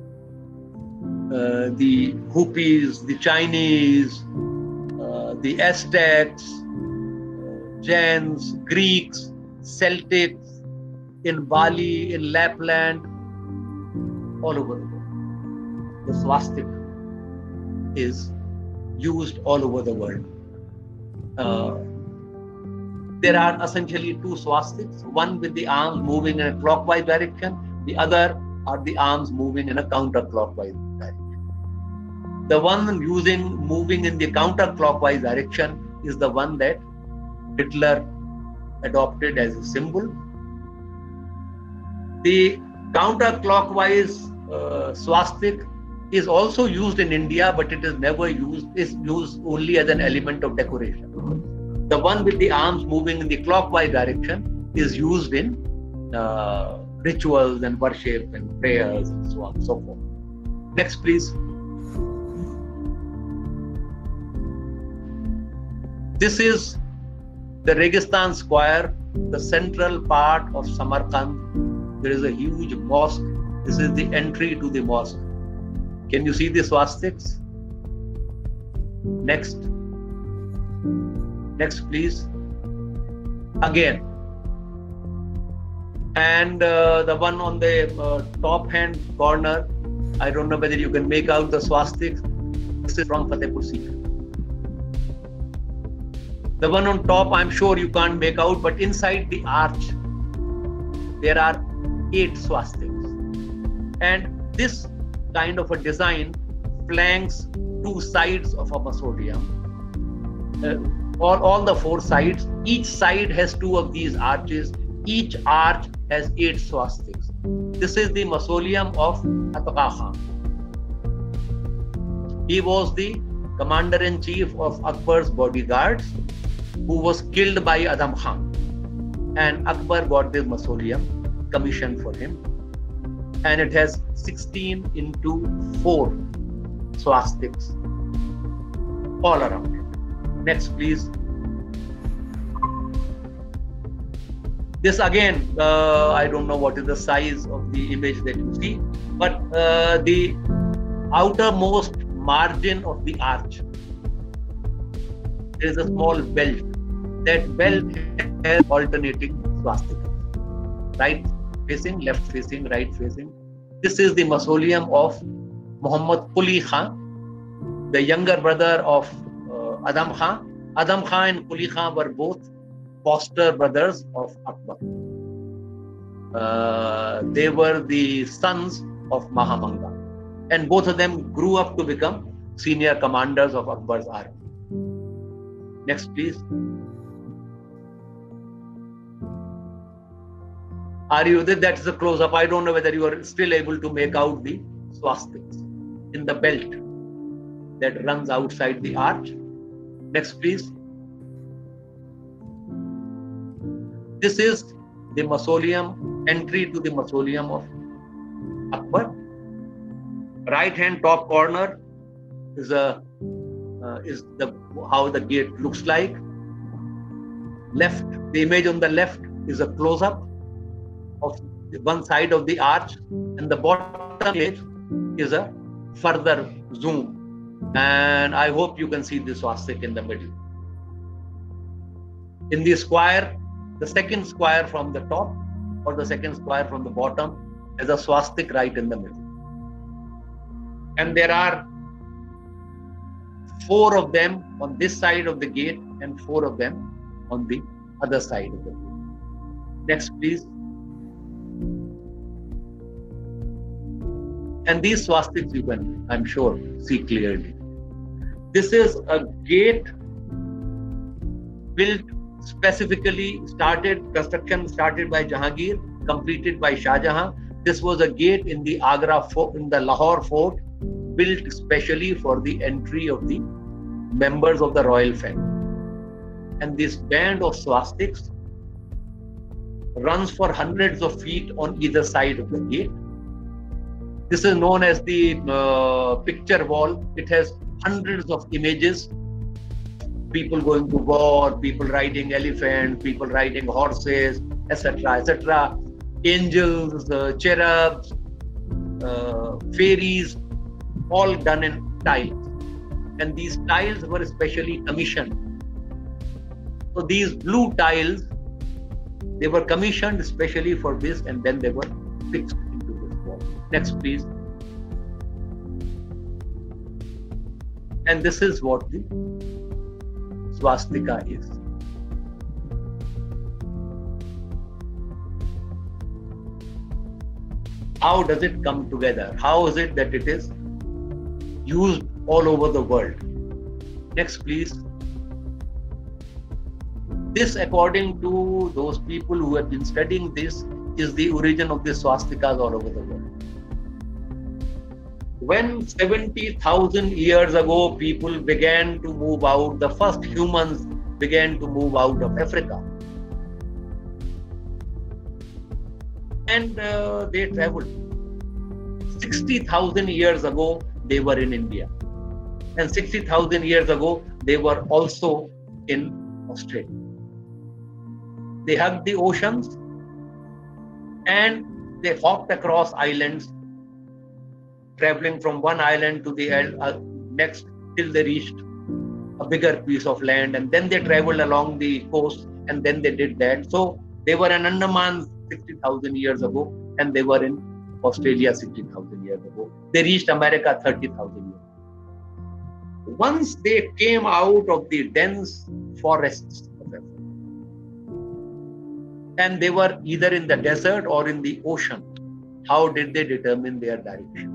Uh, the Hopis, the Chinese, uh, the Aztecs, uh, Jains, Greeks, Celtics, in Bali, in Lapland, all over the world. The swastika is used all over the world. Uh, there are essentially two swastikas, one with the arms moving in a clockwise direction, the other are the arms moving in a counterclockwise direction. The one using moving in the counterclockwise direction is the one that Hitler adopted as a symbol. The counterclockwise uh, swastika is also used in India, but it is never used, is used only as an element of decoration. The one with the arms moving in the clockwise direction is used in uh, rituals and worship and prayers and so on and so forth. Next, please. This is the Registan Square, the central part of Samarkand. There is a huge mosque. This is the entry to the mosque. Can you see the swastikas? Next. Next, please. Again. And uh, the one on the uh, top hand corner, I don't know whether you can make out the swastikas. This is from Fatehpur Sikri. The one on top, I'm sure you can't make out, but inside the arch, there are eight swastikas. And this kind of a design flanks two sides of a mausoleum. Uh, all, all the four sides, each side has two of these arches. Each arch has eight swastikas. This is the mausoleum of Ataqa Khan. He was the commander-in-chief of Akbar's bodyguards, who was killed by Adam Khan. And Akbar got this mausoleum commissioned for him. And it has sixteen into four swastikas all around it. Next, please. This again, uh, I don't know what is the size of the image that you see, but uh, the outermost margin of the arch there is a small belt. That belt has alternating swastikas. Right facing, left facing, right facing. This is the mausoleum of Muhammad Quli Khan, the younger brother of uh, Adam Khan. Adam Khan and Quli Khan were both foster brothers of Akbar. Uh, they were the sons of Mahamanga, and both of them grew up to become senior commanders of Akbar's army. Next, please. Are you there? That is a close-up. I don't know whether you are still able to make out the swastikas in the belt that runs outside the arch. Next, please. This is the mausoleum, entry to the mausoleum of Akbar. Right hand top corner is a uh, is the how the gate looks like. Left, the image on the left is a close-up of one side of the arch, and the bottom image is a further zoom. And I hope you can see the swastika in the middle. In the square, the second square from the top or the second square from the bottom is a swastika right in the middle. And there are four of them on this side of the gate and four of them on the other side of the gate. Next, please. And these swastikas you can, I'm sure, see clearly. This is a gate built specifically, started, construction started by Jahangir, completed by Shah Jahan. This was a gate in the Agra fort, in the Lahore fort, built specially for the entry of the members of the royal family. And this band of swastikas runs for hundreds of feet on either side of the gate. This is known as the uh, picture wall. It has hundreds of images. People going to war, people riding elephants, people riding horses, et cetera, et cetera. Angels, uh, cherubs, uh, fairies, all done in tiles. And these tiles were specially commissioned. So these blue tiles, they were commissioned specially for this, and then they were fixed into this wall. Next, please. And this is what the swastika is. How does it come together? How is it that it is used all over the world? Next, please. This, according to those people who have been studying this, is the origin of the swastikas all over the world. When seventy thousand years ago people began to move out, the first humans began to move out of Africa. And uh, they traveled. sixty thousand years ago, they were in India. And sixty thousand years ago, they were also in Australia. They hugged the oceans and they hopped across islands, traveling from one island to the uh, next till they reached a bigger piece of land, and then they traveled along the coast, and then they did that. So they were in Andaman sixty thousand years ago, and they were in Australia sixty thousand years ago. They reached America thirty thousand years ago. Once they came out of the dense forests of Africa, and they were either in the desert or in the ocean, how did they determine their direction?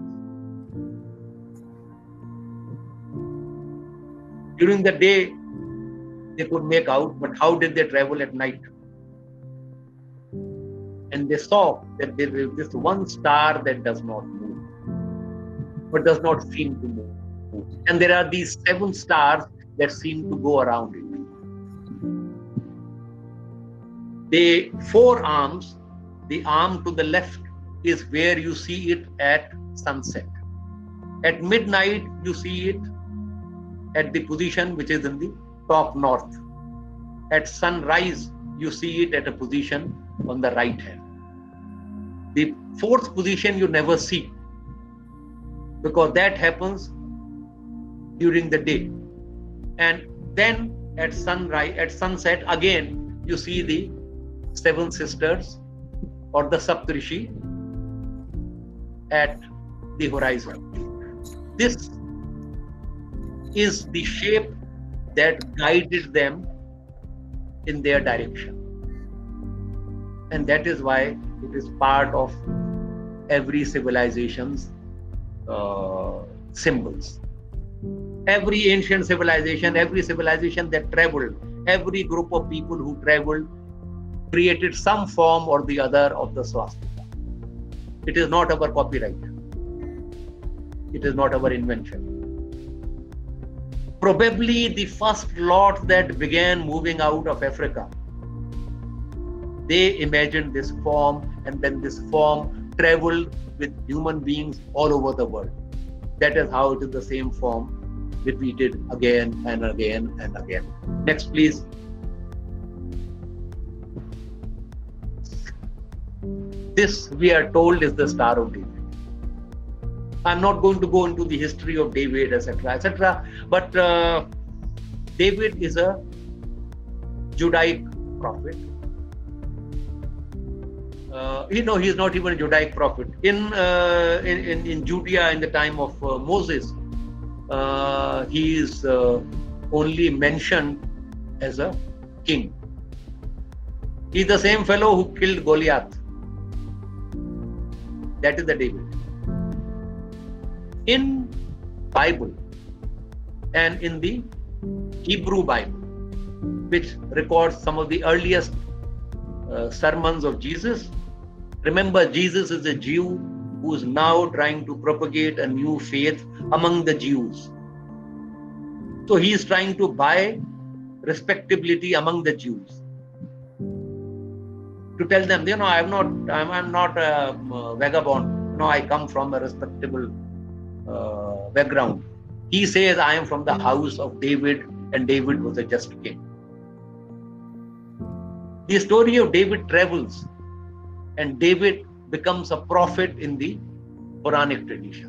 During the day, they could make out, but how did they travel at night? And they saw that there is this one star that does not move, but does not seem to move. And there are these seven stars that seem to go around it. The four arms, the arm to the left is where you see it at sunset. At midnight, you see it at the position which is in the top north. At sunrise, you see it at a position on the right hand. The fourth position you never see, because that happens during the day. And then at sunrise, at sunset, again you see the seven sisters or the Saptarishi at the horizon. This is the shape that guided them in their direction. And that is why it is part of every civilization's uh, symbols. Every ancient civilization, every civilization that traveled, every group of people who traveled created some form or the other of the swastika. It is not our copyright. It is not our invention. Probably the first lot that began moving out of Africa, they imagined this form, and then this form traveled with human beings all over the world. That is how it is the same form repeated again and again and again. Next, please. This, we are told, is the Star of David. I'm not going to go into the history of David, et cetera, et cetera. But uh, David is a Judaic prophet. Uh, you know, he is not even a Judaic prophet. In uh, in, in, in Judea, in the time of uh, Moses, uh, he is uh, only mentioned as a king. He is the same fellow who killed Goliath. That is the David. In Bible and in the Hebrew Bible, which records some of the earliest uh, sermons of Jesus. Remember, Jesus is a Jew who is now trying to propagate a new faith among the Jews. So he is trying to buy respectability among the Jews. To tell them, you know, I'm not, I'm, I'm not a, a vagabond. You know, I come from a respectable uh, background. He says, I am from the house of David, and David was a just king. The story of David travels, and David becomes a prophet in the Quranic tradition.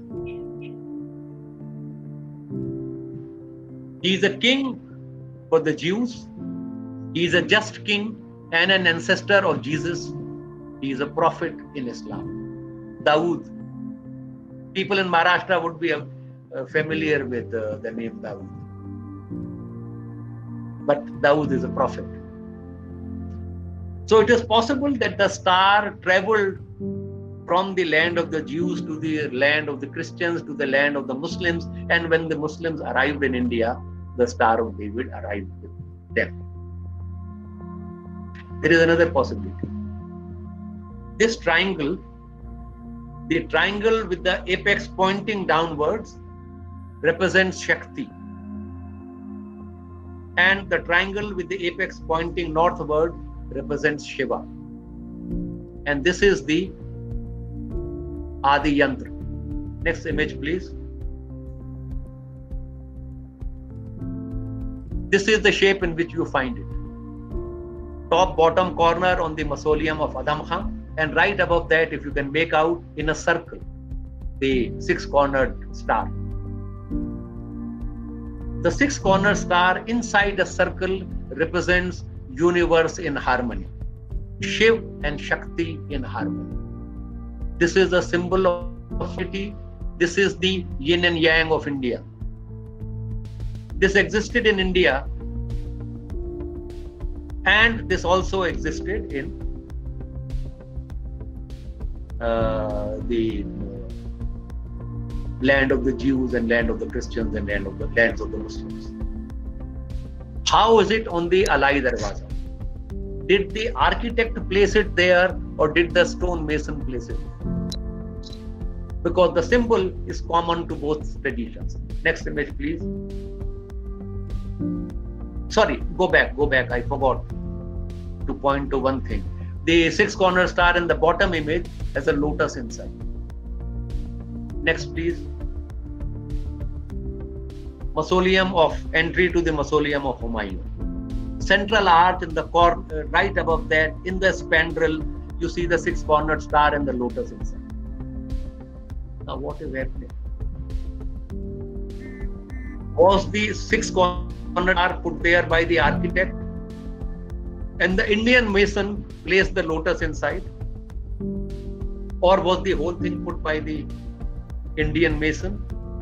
He is a king for the Jews. He is a just king and an ancestor of Jesus. He is a prophet in Islam. Dawood. People in Maharashtra would be uh, familiar with uh, the name Dawood. But Dawood is a prophet. So it is possible that the star traveled from the land of the Jews to the land of the Christians to the land of the Muslims, and when the Muslims arrived in India, the Star of David arrived with them. There is another possibility. This triangle, the triangle with the apex pointing downwards, represents Shakti, and the triangle with the apex pointing northward represents Shiva. And this is the Adi Yantra. Next image, please. This is the shape in which you find it. Top bottom corner on the mausoleum of Adam Khan, and right above that, if you can make out in a circle, the six-cornered star. The six-cornered star inside a circle represents universe in harmony, Shiv and Shakti in harmony. This is a symbol of unity. This is the yin and yang of India. This existed in India, and this also existed in uh, the land of the Jews and land of the Christians and land of the lands of the Muslims. How is it on the Alai Darwaza? Did the architect place it there, or did the stone mason place it? Because the symbol is common to both traditions. Next image, please. Sorry, go back, go back. I forgot to point to one thing. The six-corner star in the bottom image has a lotus inside. Next, please. Mausoleum of entry to the mausoleum of Humayun. Central arch in the corner, right above that, in the spandrel, you see the six-cornered star and the lotus inside. Now, what is happening? Was the six-cornered are put there by the architect, and the Indian mason placed the lotus inside? Or was the whole thing put by the Indian mason?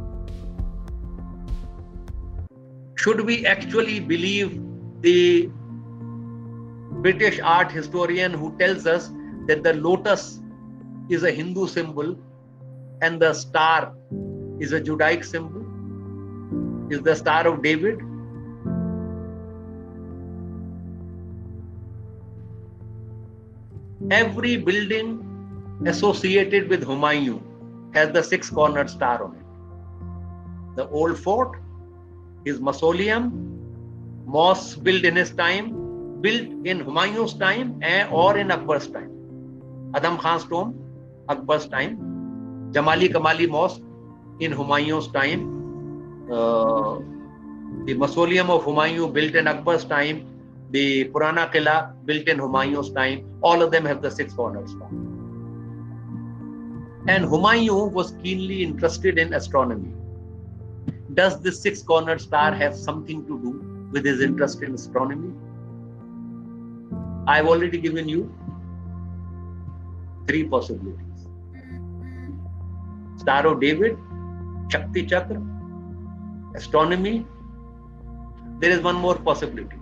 Should we actually believe the British art historian who tells us that the lotus is a Hindu symbol and the star is a Judaic symbol? Is the Star of David? Every building associated with Humayun has the six-cornered star on it. The old fort, his mausoleum, mosques built in his time, built in Humayun's time or in Akbar's time. Adam Khan's tomb, Akbar's time. Jamali Kamali Mosque in Humayun's time. Uh, the mausoleum of Humayun built in Akbar's time. The Purana Qila built in Humayun's time. All of them have the six-cornered star. And Humayun was keenly interested in astronomy. Does this six-cornered star have something to do with his interest in astronomy? I've already given you three possibilities. Star of David, Shakti Chakra, astronomy. There is one more possibility,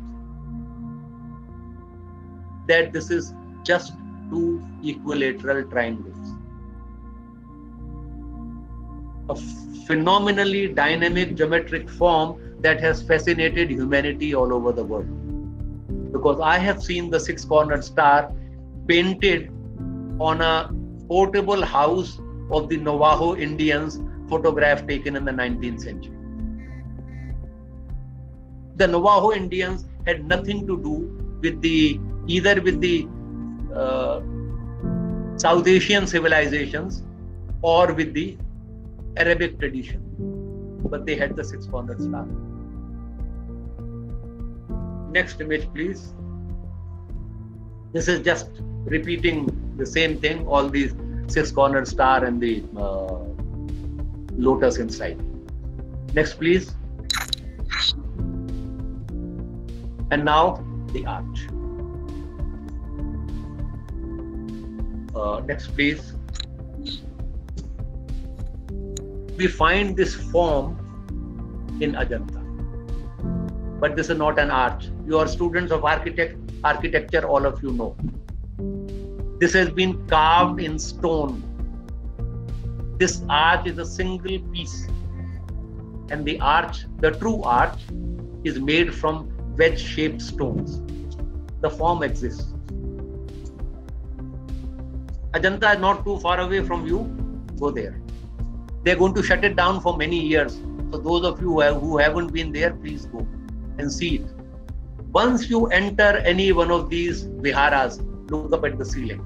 that this is just two equilateral triangles. A phenomenally dynamic geometric form that has fascinated humanity all over the world. Because I have seen the six-cornered star painted on a portable house of the Navajo Indians, photograph taken in the nineteenth century. The Navajo Indians had nothing to do with the either with the uh, South Asian civilizations or with the Arabic tradition, but they had the six-cornered star. Next image, please. This is just repeating the same thing, all these six-cornered star and the uh, lotus inside. Next, please. And now the arch. Uh, next, please. We find this form in Ajanta, but this is not an arch. You are students of architect, architecture, all of you know. This has been carved in stone. This arch is a single piece, and the arch, the true arch, is made from wedge-shaped stones. The form exists. Ajanta is not too far away from you. Go there. They're going to shut it down for many years. So those of you who, have, who haven't been there, please go and see it. Once you enter any one of these viharas, look up at the ceiling.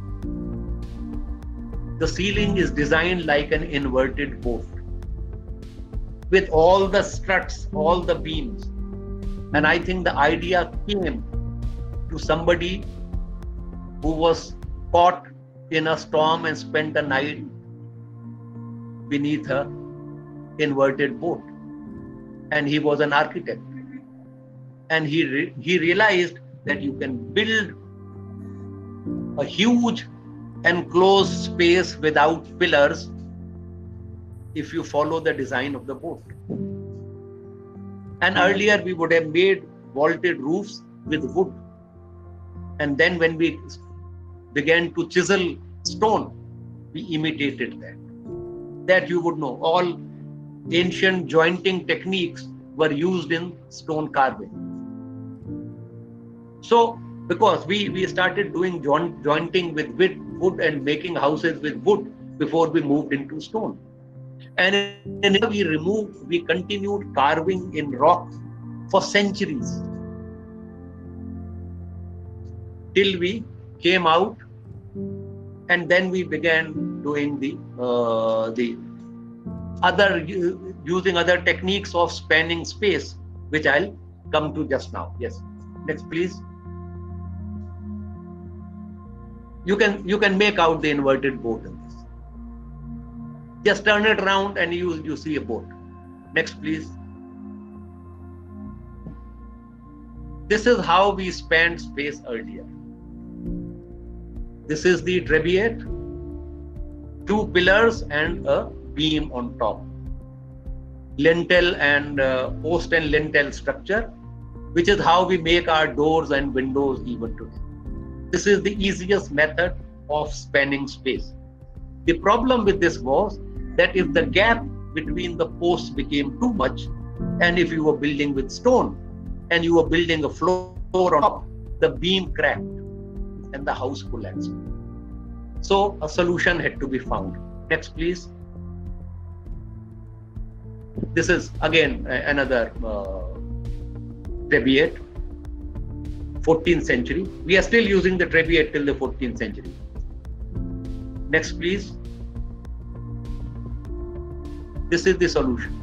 The ceiling is designed like an inverted boat with all the struts, all the beams. And I think the idea came to somebody who was caught in a storm and spent a night beneath a inverted boat. And he was an architect. And he, re he realized that you can build a huge enclosed space without pillars if you follow the design of the boat. And earlier we would have made vaulted roofs with wood. And then when we began to chisel stone, we imitated that. That you would know. All ancient jointing techniques were used in stone carving. So, because we, we started doing joint, jointing with wood and making houses with wood before we moved into stone. And then we removed, we continued carving in rock for centuries. Till we came out, and then we began doing the uh, the other, using other techniques of spanning space, which I'll come to just now. Yes. Next, please. You can you can make out the inverted boat in this. Just turn it around and you you see a boat. Next, please. This is how we spanned space earlier. This is the Trebiat, two pillars and a beam on top. Lintel and uh, post and lintel structure, which is how we make our doors and windows even today. This is the easiest method of spanning space. The problem with this was that if the gap between the posts became too much, and if you were building with stone and you were building a floor on top, the beam cracked and the house collapsed. So a solution had to be found. Next, please. This is again another uh, Trebiat, fourteenth century. We are still using the Trebiat till the fourteenth century. Next, please. This is the solution.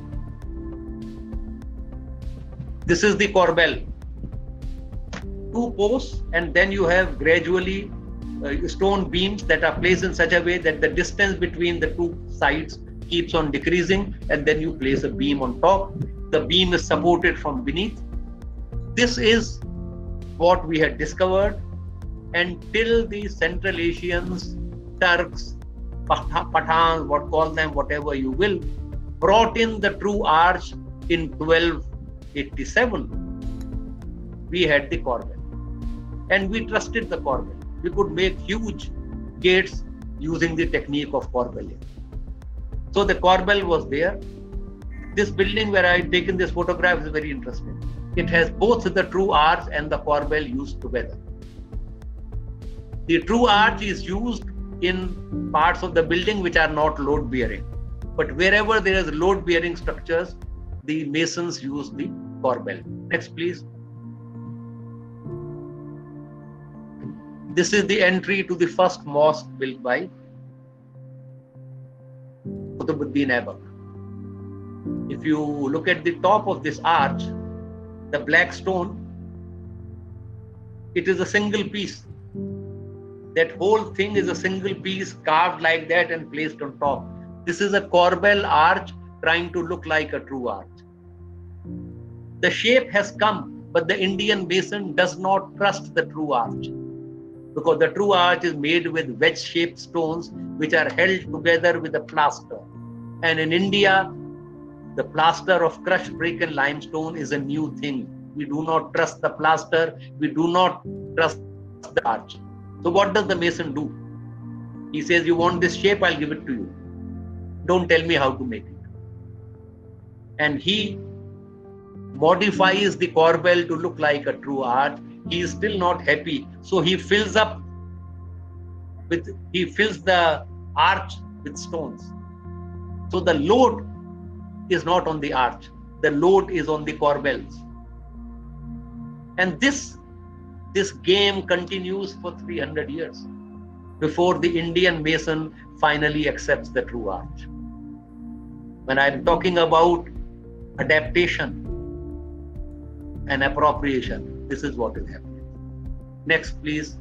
This is the corbel. Two posts, and then you have gradually uh, stone beams that are placed in such a way that the distance between the two sides keeps on decreasing, and then you place a beam on top. The beam is supported from beneath. This is what we had discovered until the Central Asians, Turks, Pathans, what call them, whatever you will, brought in the true arch in twelve eighty-seven. We had the corbel, and we trusted the corbel. We could make huge gates using the technique of corbelling. So the corbel was there. This building where I had taken this photograph is very interesting. It has both the true arch and the corbel used together. The true arch is used in parts of the building which are not load bearing. But wherever there is load bearing structures, the masons use the corbel. Next, please. This is the entry to the first mosque built by Qutbuddin Aibak. If you look at the top of this arch, the black stone, it is a single piece. That whole thing is a single piece carved like that and placed on top. This is a corbel arch trying to look like a true arch. The shape has come, but the Indian mason does not trust the true arch, because the true arch is made with wedge-shaped stones which are held together with a plaster. And in India, the plaster of crushed brick and limestone is a new thing. We do not trust the plaster. We do not trust the arch. So what does the mason do? He says, you want this shape, I'll give it to you. Don't tell me how to make it. And he modifies the corbel to look like a true arch. He is still not happy. So he fills up with, he fills the arch with stones. So the load is not on the arch. The load is on the corbels. And this, this game continues for three hundred years before the Indian mason finally accepts the true arch. When I'm talking about adaptation and appropriation, this is what is happening. Next, please.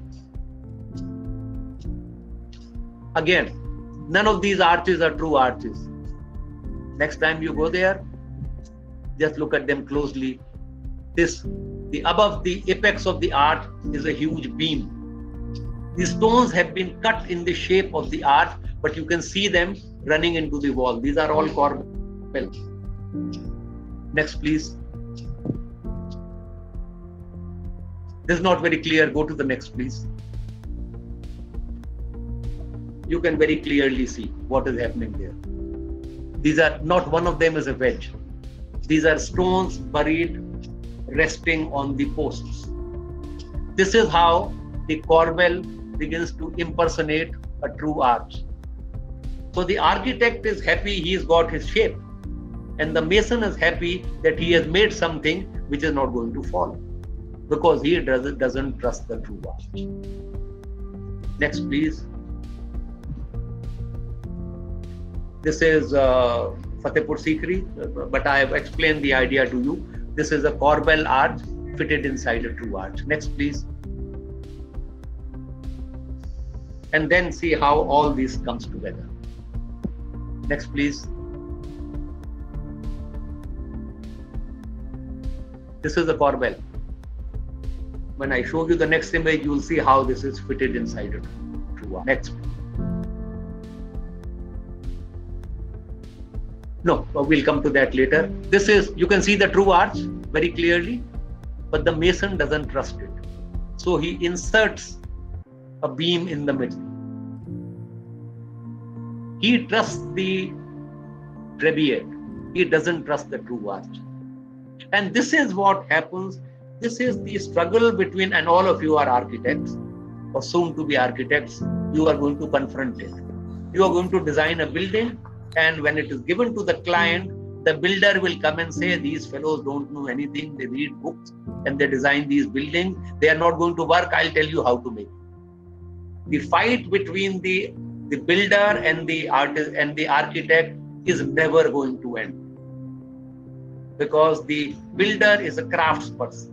Again, none of these arches are true arches. Next time you go there, just look at them closely. This, the above the apex of the arch is a huge beam. The stones have been cut in the shape of the arch, but you can see them running into the wall. These are all corbels. Next, please. This is not very clear. Go to the next, please. You can very clearly see what is happening there. These are not one of them is a wedge. These are stones buried, resting on the posts. This is how the corbel begins to impersonate a true arch. So the architect is happy he's got his shape, and the mason is happy that he has made something which is not going to fall, because he doesn't, doesn't trust the true arch. Next, please. This is uh, Fatehpur Sikri, but I have explained the idea to you. This is a corbel arch fitted inside a true arch. Next, please. And then see how all this comes together. Next, please. This is a corbel. when I show you the next image, you will see how this is fitted inside it. Next. No, we'll come to that later. This is, you can see the true arch very clearly, but the mason doesn't trust it. So he inserts a beam in the middle. He trusts the Trebiet. He doesn't trust the true arch. And this is what happens. This is the struggle between, and all of you are architects or soon to be architects, you are going to confront it. You are going to design a building, and when it is given to the client, the builder will come and say, these fellows don't know anything, they read books and they design these buildings, they are not going to work, I'll tell you how to make it. The fight between the, the builder and the artist and the architect is never going to end, because the builder is a craftsperson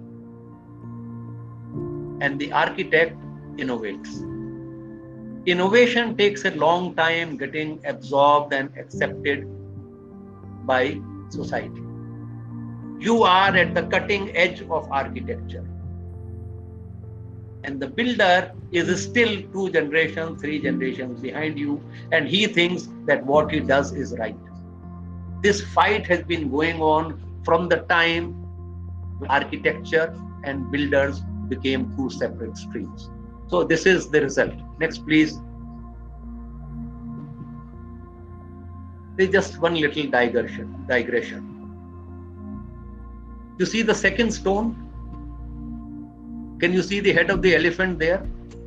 and the architect innovates. Innovation takes a long time getting absorbed and accepted by society. You are at the cutting edge of architecture, and the builder is still two generations, three generations behind you, and he thinks that what he does is right. This fight has been going on from the time architecture and builders became two separate streams. So this is the result. Next, please. There's just one little digression. digression. You see the second stone? Can you see the head of the elephant there?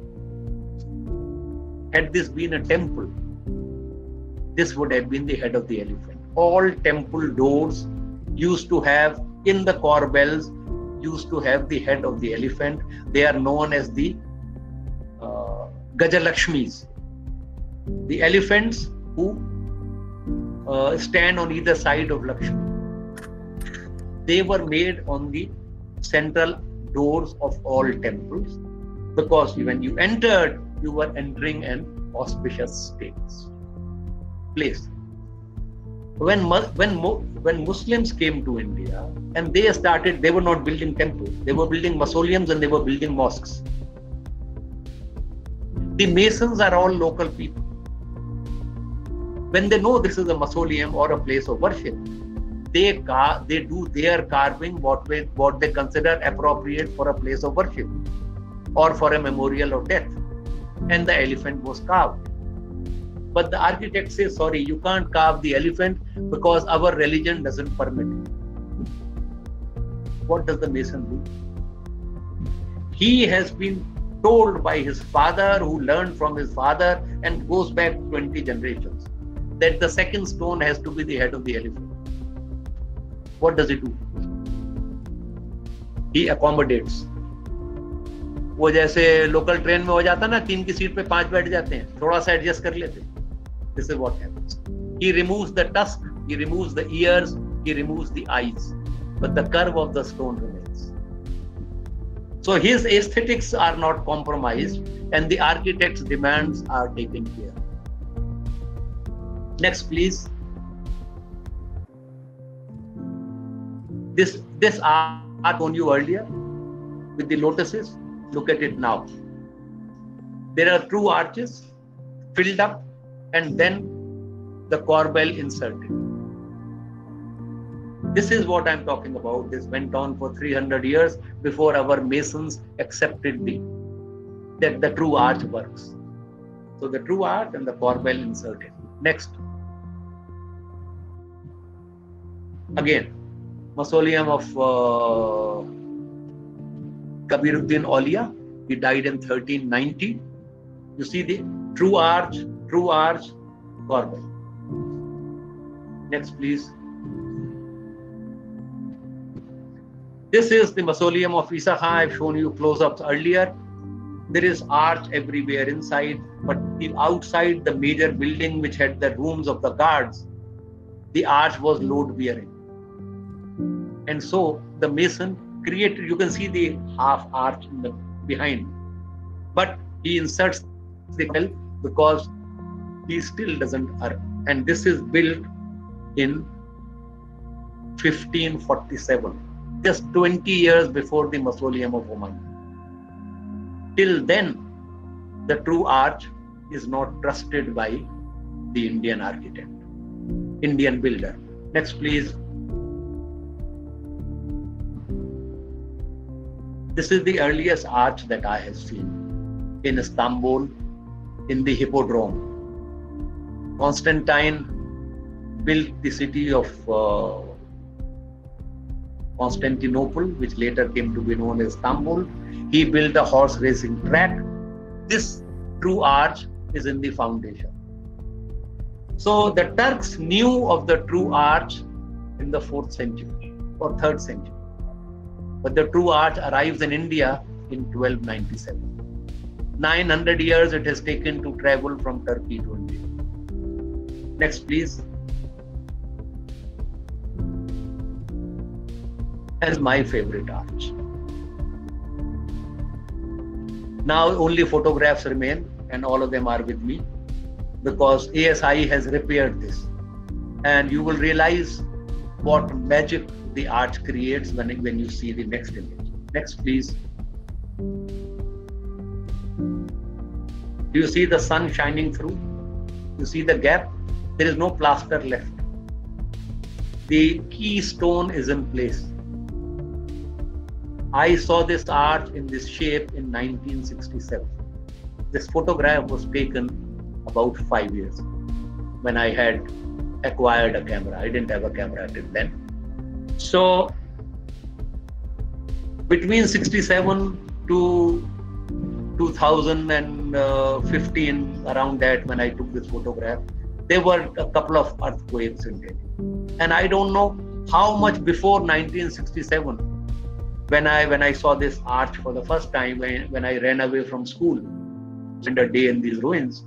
Had this been a temple, this would have been the head of the elephant. All temple doors used to have, in the corbels, used to have the head of the elephant. They are known as the uh, Gajalakshmis, the elephants who uh, stand on either side of Lakshmi. They were made on the central doors of all temples, because when you entered, you were entering an auspicious status place. When when when Muslims came to India and they started, they were not building temples, they were building mausoleums and they were building mosques. The masons are all local people. When they know this is a mausoleum or a place of worship, they car they do their carving what they, what they consider appropriate for a place of worship or for a memorial of death, and the elephant was carved. But the architect says, sorry, you can't carve the elephant because our religion doesn't permit it. What does the mason do? He has been told by his father, who learned from his father and goes back twenty generations, that the second stone has to be the head of the elephant. What does he do? He accommodates. वो जैसे local train में हो जाता ना, तीन की seat पे पांच बैठ जाते हैं, थोड़ा सा एडजस्ट कर लेते हैं. This is what happens. He removes the tusk, he removes the ears, he removes the eyes, but the curve of the stone remains. So his aesthetics are not compromised, and the architect's demands are taken care of. Next, please. This this art I shown you earlier with the lotuses. Look at it now. There are true arches filled up, and then the corbel inserted. This is what I'm talking about. This went on for three hundred years before our masons accepted the, that the true arch works. So the true arch and the corbel inserted. Next. Again, mausoleum of uh, Kabiruddin Aulia. He died in thirteen ninety. You see the true arch, true arch, corbel. Next, please. This is the mausoleum of Isa Khan. I've shown you close-ups earlier. There is arch everywhere inside, but outside the major building, which had the rooms of the guards, the arch was load-bearing. And so the mason created, you can see the half arch in the behind, but he inserts the bell because he still doesn't earn. And this is built in fifteen forty-seven, just twenty years before the mausoleum of Humayun. till then, the true arch is not trusted by the Indian architect, Indian builder. Next, please. This is the earliest arch that I have seen in Istanbul, in the Hippodrome. Constantine built the city of uh, Constantinople, which later came to be known as Istanbul. He built a horse racing track. This true arch is in the foundation. So the Turks knew of the true arch in the fourth century or third century. But the true arch arrives in India in twelve ninety-seven. nine hundred years it has taken to travel from Turkey to India. Next, please. As my favorite arch. Now only photographs remain, and all of them are with me, because A S I has repaired this, and you will realize what magic the arch creates when, when you see the next image. Next, please. Do you see the sun shining through? You see the gap? There is no plaster left. The keystone is in place. I saw this arch in this shape in nineteen sixty-seven. This photograph was taken about five years when I had acquired a camera. I didn't have a camera till then. So between sixty-seven to two thousand fifteen, around that, when I took this photograph, there were a couple of earthquakes in Delhi. And I don't know how much before nineteen sixty-seven, when I when I saw this arch for the first time, when, when I ran away from school, spent a day in these ruins,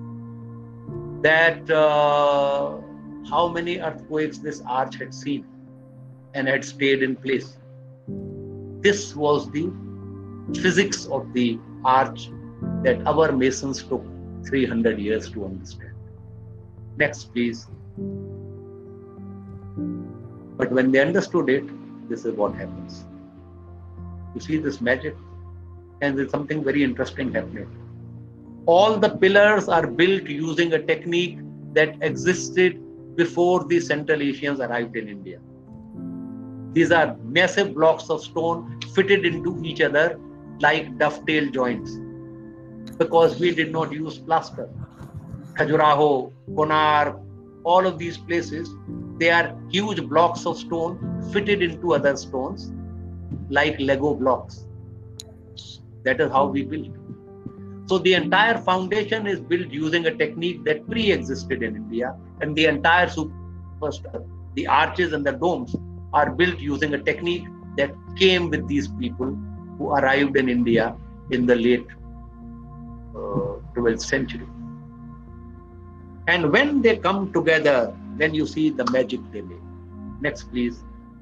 that uh, how many earthquakes this arch had seen and had stayed in place. This was the physics of the arch that our masons took three hundred years to understand. Next, please. But when they understood it, this is what happens. You see this magic, and there's something very interesting happening. All the pillars are built using a technique that existed before the Central Asians arrived in India. These are massive blocks of stone fitted into each other like dovetail joints, because we did not use plaster. Khajuraho, Konark, all of these places, they are huge blocks of stone fitted into other stones like Lego blocks. That is how we built. So the entire foundation is built using a technique that pre-existed in India, and the entire superstructure, the arches and the domes, are built using a technique that came with these people who arrived in India in the late uh, twelfth century. And when they come together, then you see the magic they make. Next, please.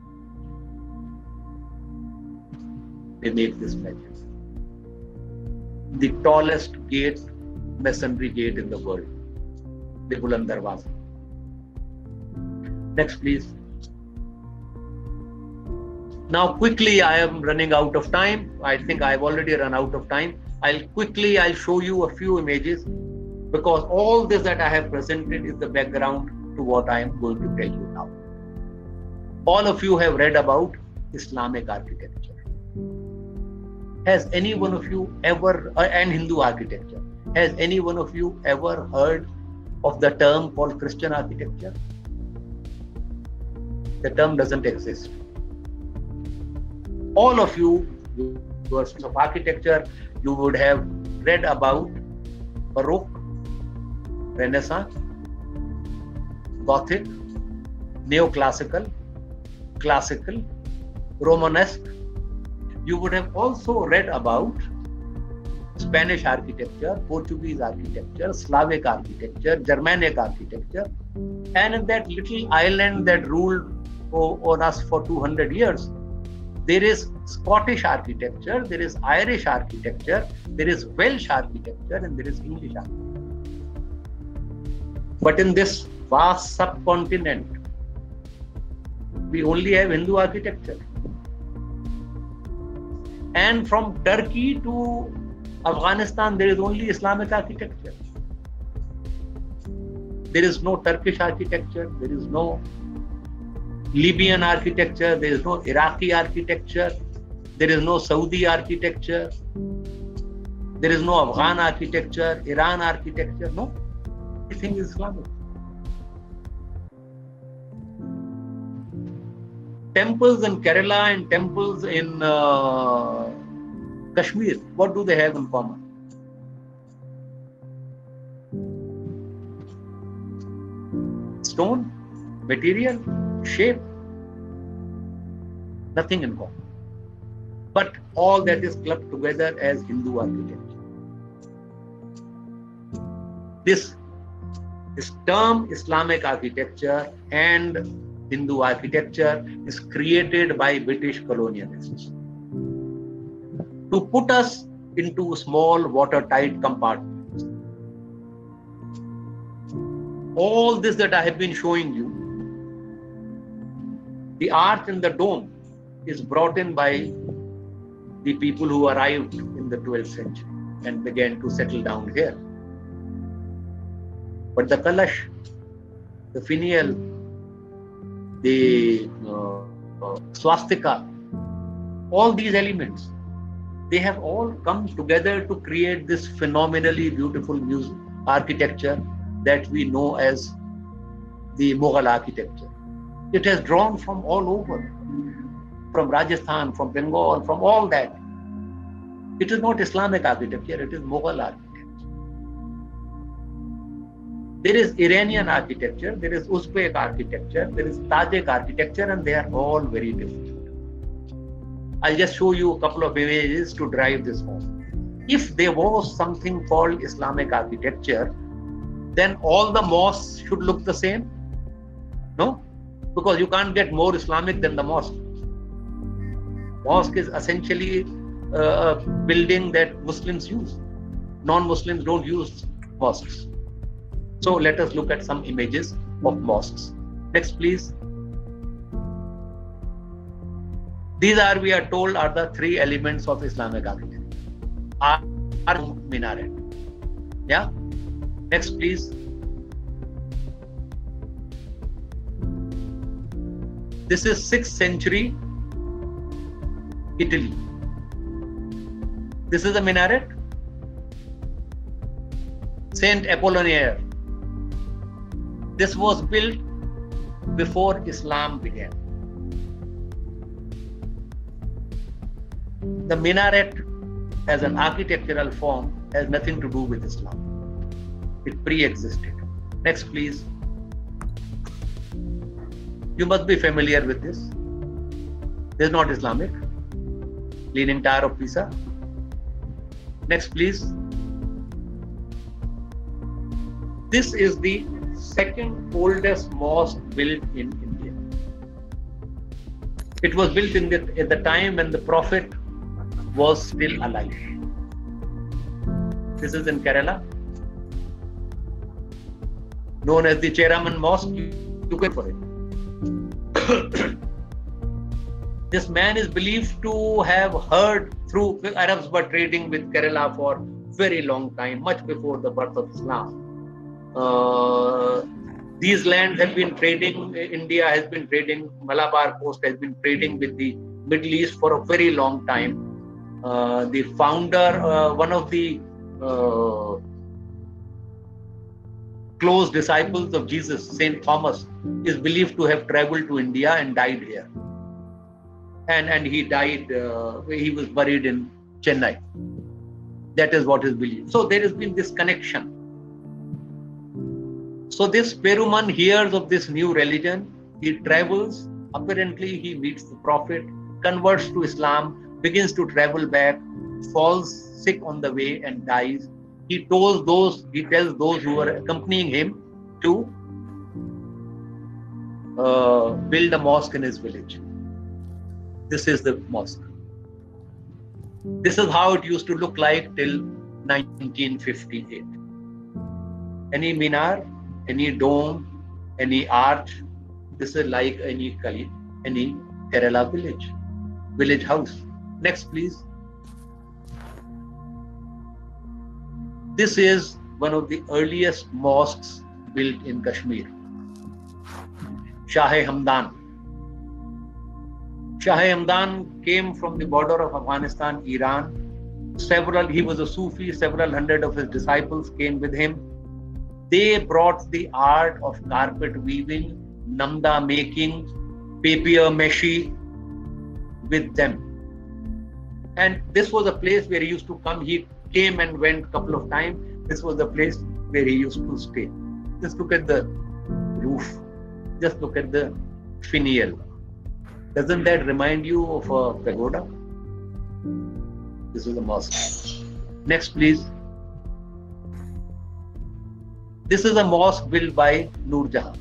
They make this magic. The tallest gate, masonry gate in the world, the Buland Darwaza. Next, please. Now, quickly, I am running out of time. I think I've already run out of time. I'll quickly, I'll show you a few images, because all this that I have presented is the background to what I am going to tell you now. All of you have read about Islamic architecture. Has any one of you ever, uh, and Hindu architecture, has any one of you ever heard of the term called Christian architecture? The term doesn't exist. All of you, students of architecture, you would have read about Baroque, Renaissance, Gothic, Neoclassical, Classical, Romanesque. You would have also read about Spanish architecture, Portuguese architecture, Slavic architecture, Germanic architecture, and in that little island that ruled on us for two hundred years, there is Scottish architecture, there is Irish architecture, there is Welsh architecture, and there is English architecture. But in this vast subcontinent, we only have Hindu architecture. And from Turkey to Afghanistan, there is only Islamic architecture. There is no Turkish architecture, there is no Libyan architecture, there is no Iraqi architecture, there is no Saudi architecture, there is no Afghan architecture, Iran architecture, no. Everything is Islamic. Temples in Kerala and temples in uh, Kashmir, what do they have in common? Stone, material, shape, nothing in common. But all that is clubbed together as Hindu architecture. This, this term Islamic architecture and Hindu architecture is created by British colonialists to put us into small watertight compartments. All this that I have been showing you, the arch and the dome is brought in by the people who arrived in the twelfth century and began to settle down here. But the Kalash, the finial, the uh, uh, swastika, all these elements, they have all come together to create this phenomenally beautiful music, architecture that we know as the Mughal architecture. It has drawn from all over, from Rajasthan, from Bengal, from all that. It is not Islamic architecture, it is Mughal architecture. There is Iranian architecture, there is Uzbek architecture, there is Tajik architecture, and they are all very different. I'll just show you a couple of images to drive this home. If there was something called Islamic architecture, then all the mosques should look the same? No? Because you can't get more Islamic than the mosque. Mosque is essentially a building that Muslims use. Non-Muslims don't use mosques. So let us look at some images of mosques. Next, please. These are, we are told, are the three elements of Islamic architecture. Are minaret. Yeah? Next, please. This is sixth century Italy. This is a minaret. Saint Apollinaire. This was built before Islam began. The minaret as an architectural form has nothing to do with Islam. It pre-existed. Next, please. You must be familiar with this. This is not Islamic. Leaning Tower of Pisa. Next, please. This is the second oldest mosque built in India. It was built in the, at the time when the Prophet was still alive. This is in Kerala, known as the Cheraman Mosque. You, you go for it. This man is believed to have heard through, Arabs were trading with Kerala for very long time, much before the birth of Islam. Uh, these lands have been trading, India has been trading, Malabar coast has been trading with the Middle East for a very long time. Uh, the founder, uh, one of the uh, close disciples of Jesus, Saint Thomas, is believed to have traveled to India and died here. And, and he died, uh, he was buried in Chennai. That is what is believed. So there has been this connection. So this Perumal hears of this new religion, he travels, apparently he meets the Prophet, converts to Islam, begins to travel back, falls sick on the way and dies. He tells those, he tells those who are accompanying him to uh, build a mosque in his village. This is the mosque. This is how it used to look like till nineteen fifty-eight. Any minar, any dome, any arch, this is like any Kali, any Kerala village, village house. Next, please. This is one of the earliest mosques built in Kashmir. Shah-e Hamdan. Shah-e Hamdan came from the border of Afghanistan, Iran. Several, he was a Sufi, several hundred of his disciples came with him. They brought the art of carpet weaving, namda making, papier mâché with them. And this was a place where he used to come. He came and went a couple of times. This was the place where he used to stay. Just look at the roof. Just look at the finial. Doesn't that remind you of a pagoda? This is a mosque. Next, please. This is a mosque built by Noor Jahan.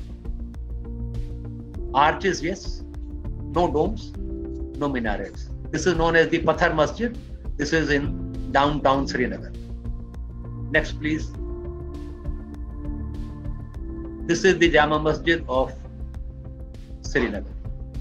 Arches, yes. No domes, no minarets. This is known as the Pathar Masjid. This is in downtown Srinagar. Next, please. This is the Jama Masjid of Srinagar.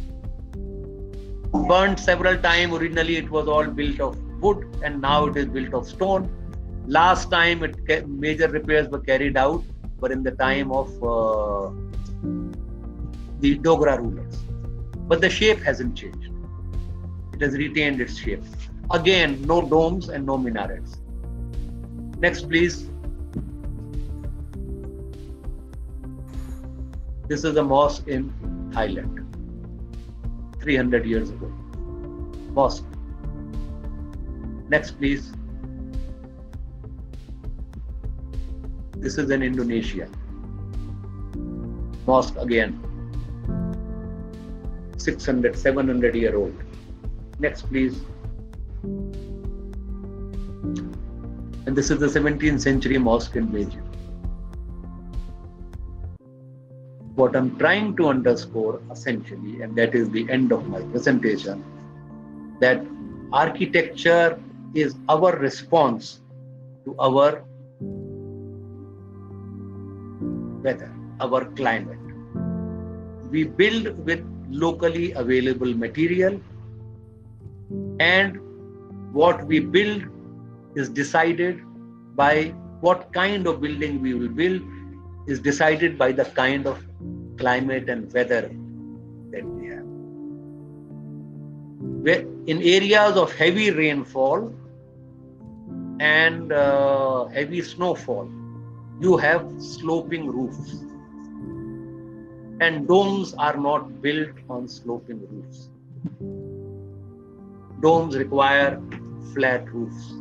Burned several times. Originally, it was all built of wood, and now it is built of stone. Last time, it major repairs were carried out, but in the time of uh, the Dogra rulers. But the shape hasn't changed. It has retained its shape. Again, no domes and no minarets. Next, please. This is a mosque in Thailand, three hundred years ago. Mosque. Next, please. This is in Indonesia. Mosque again. six hundred, seven hundred year old. Next, please. And this is the seventeenth century mosque in Beijing. What I'm trying to underscore essentially, and that is the end of my presentation, that architecture is our response to our weather, our climate. We build with locally available material, and what we build is decided by what kind of building we will build is decided by the kind of climate and weather that we have. Where in areas of heavy rainfall and uh, heavy snowfall, you have sloping roofs. And domes are not built on sloping roofs. Domes require flat roofs.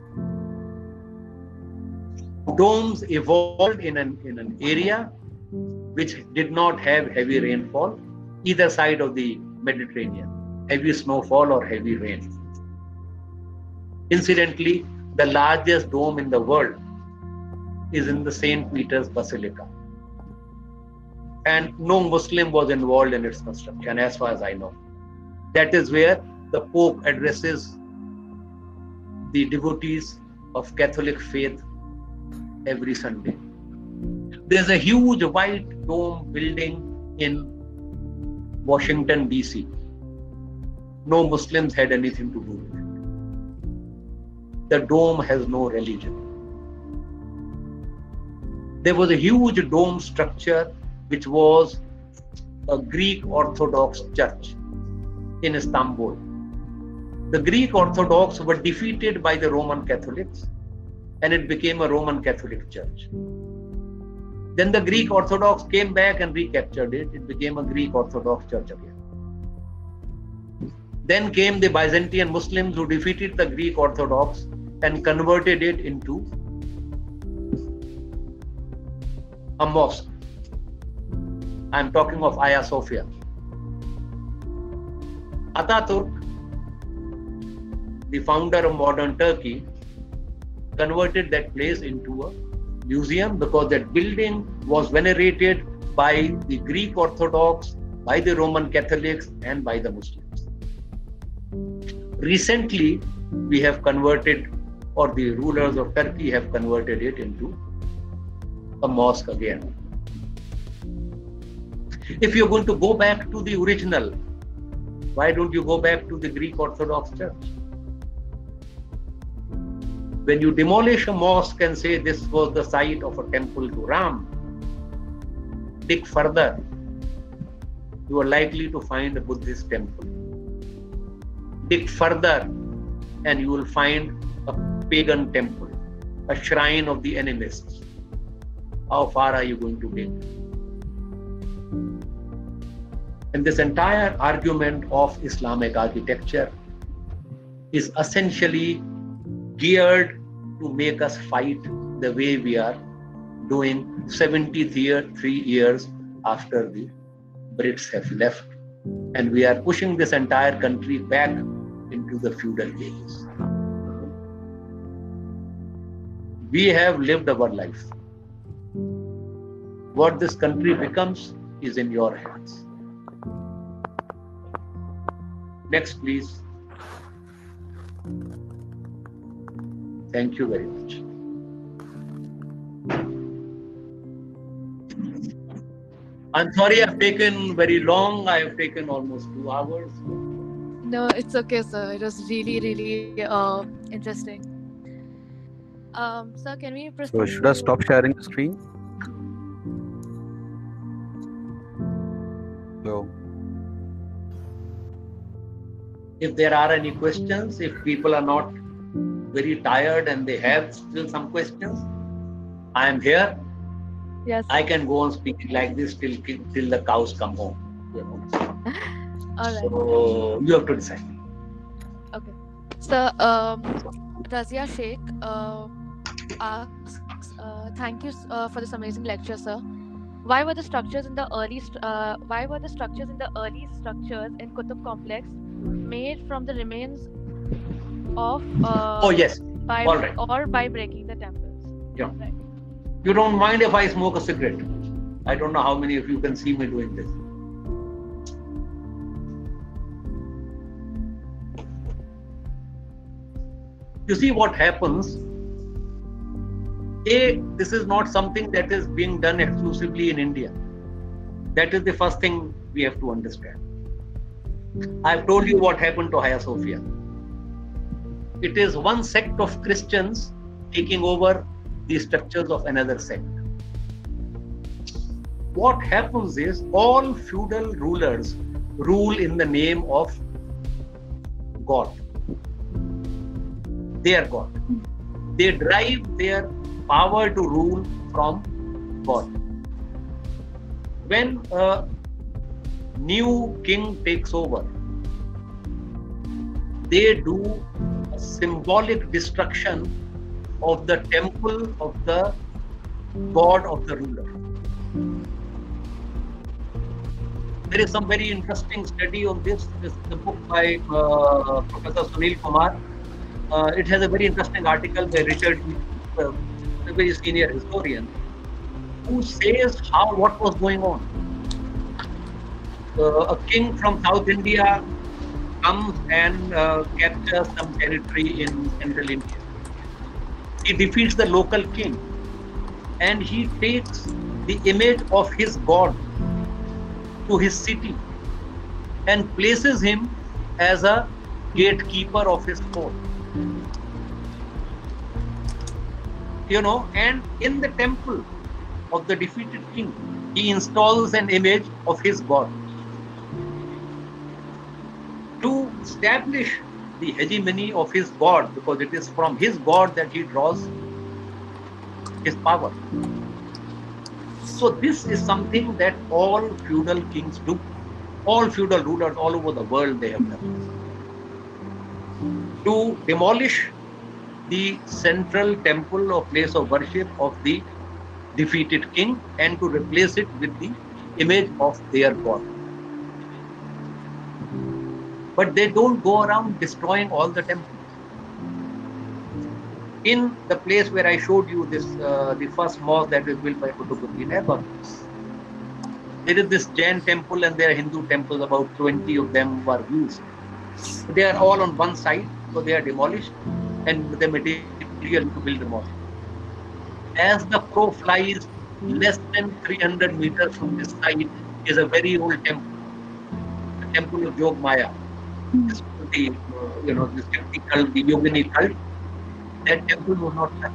Domes evolved in an, in an area which did not have heavy rainfall, either side of the Mediterranean, heavy snowfall or heavy rain. Incidentally, the largest dome in the world is in the Saint Peter's Basilica. And no Muslim was involved in its construction, as far as I know. That is where the Pope addresses the devotees of Catholic faith every Sunday. There's a huge white dome building in Washington, D C. No Muslims had anything to do with it. The dome has no religion. There was a huge dome structure which was a Greek Orthodox church in Istanbul. The Greek Orthodox were defeated by the Roman Catholics, and it became a Roman Catholic church. Then the Greek Orthodox came back and recaptured it. It became a Greek Orthodox church again. Then came the Byzantine Muslims who defeated the Greek Orthodox and converted it into a mosque. I'm talking of Hagia Sophia. Ataturk, the founder of modern Turkey, converted that place into a museum because that building was venerated by the Greek Orthodox, by the Roman Catholics, and by the Muslims. Recently, we have converted, or the rulers of Turkey have converted it into a mosque again. If you're going to go back to the original, why don't you go back to the Greek Orthodox Church? When you demolish a mosque and say this was the site of a temple to Ram, dig further, you are likely to find a Buddhist temple. Dig further and you will find a pagan temple, a shrine of the animists. How far are you going to dig? And this entire argument of Islamic architecture is essentially geared to make us fight the way we are doing seventy-three years after the Brits have left. And we are pushing this entire country back into the feudal days. We have lived our life. What this country becomes is in your hands. Next, please. Thank you very much. I'm sorry I've taken very long. I have taken almost two hours. No, it's okay, sir. It was really, really uh, interesting. Um, sir, can we proceed? So should I stop sharing the screen? So, If there are any questions, if people are not very tired and they have still some questions, I am here. Yes. I can go on speaking like this till till the cows come home. You know. All right. So you have to decide. Okay. Sir, um, Razia Sheikh uh, asks, uh, thank you uh, for this amazing lecture, sir. Why were the structures in the early st- uh, why were the structures in the early structures in Qutb complex made from the remains of uh, Oh yes. by All right. or by breaking the temples? Yeah. Right. You don't mind if I smoke a cigarette? I don't know how many of you can see me doing this. You see what happens. A, this is not something that is being done exclusively in India. That is the first thing we have to understand. I've told you what happened to Hagia Sophia. It is one sect of Christians taking over the structures of another sect. What happens is all feudal rulers rule in the name of God, their God. They derive their power to rule from God. When a new king takes over, they do a symbolic destruction of the temple of the God of the ruler. There is some very interesting study on this. This is a book by uh, Professor Sunil Kumar. Uh, it has a very interesting article by Richard, uh, a very senior historian, who says how what was going on. Uh, a king from South India comes and uh, captures some territory in central India. He defeats the local king and he takes the image of his god to his city and places him as a gatekeeper of his fort. You know, and in the temple of the defeated king, he installs an image of his god to establish the hegemony of his god, because it is from his god that he draws his power. So this is something that all feudal kings do. All feudal rulers all over the world, they have done. To demolish the central temple or place of worship of the defeated king and to replace it with the image of their god. But they don't go around destroying all the temples. In the place where I showed you this, uh, the first mosque that was built by Qutbuddin Aibak, there is this Jain temple and there are Hindu temples, about twenty of them were used. They are all on one side, so they are demolished and the material to build the mosque. As the crow flies, less than three hundred meters from this site is a very old temple, the temple of Jog Maya. This, the, uh, you know, this cult, the Yogini cult. that temple would not stand.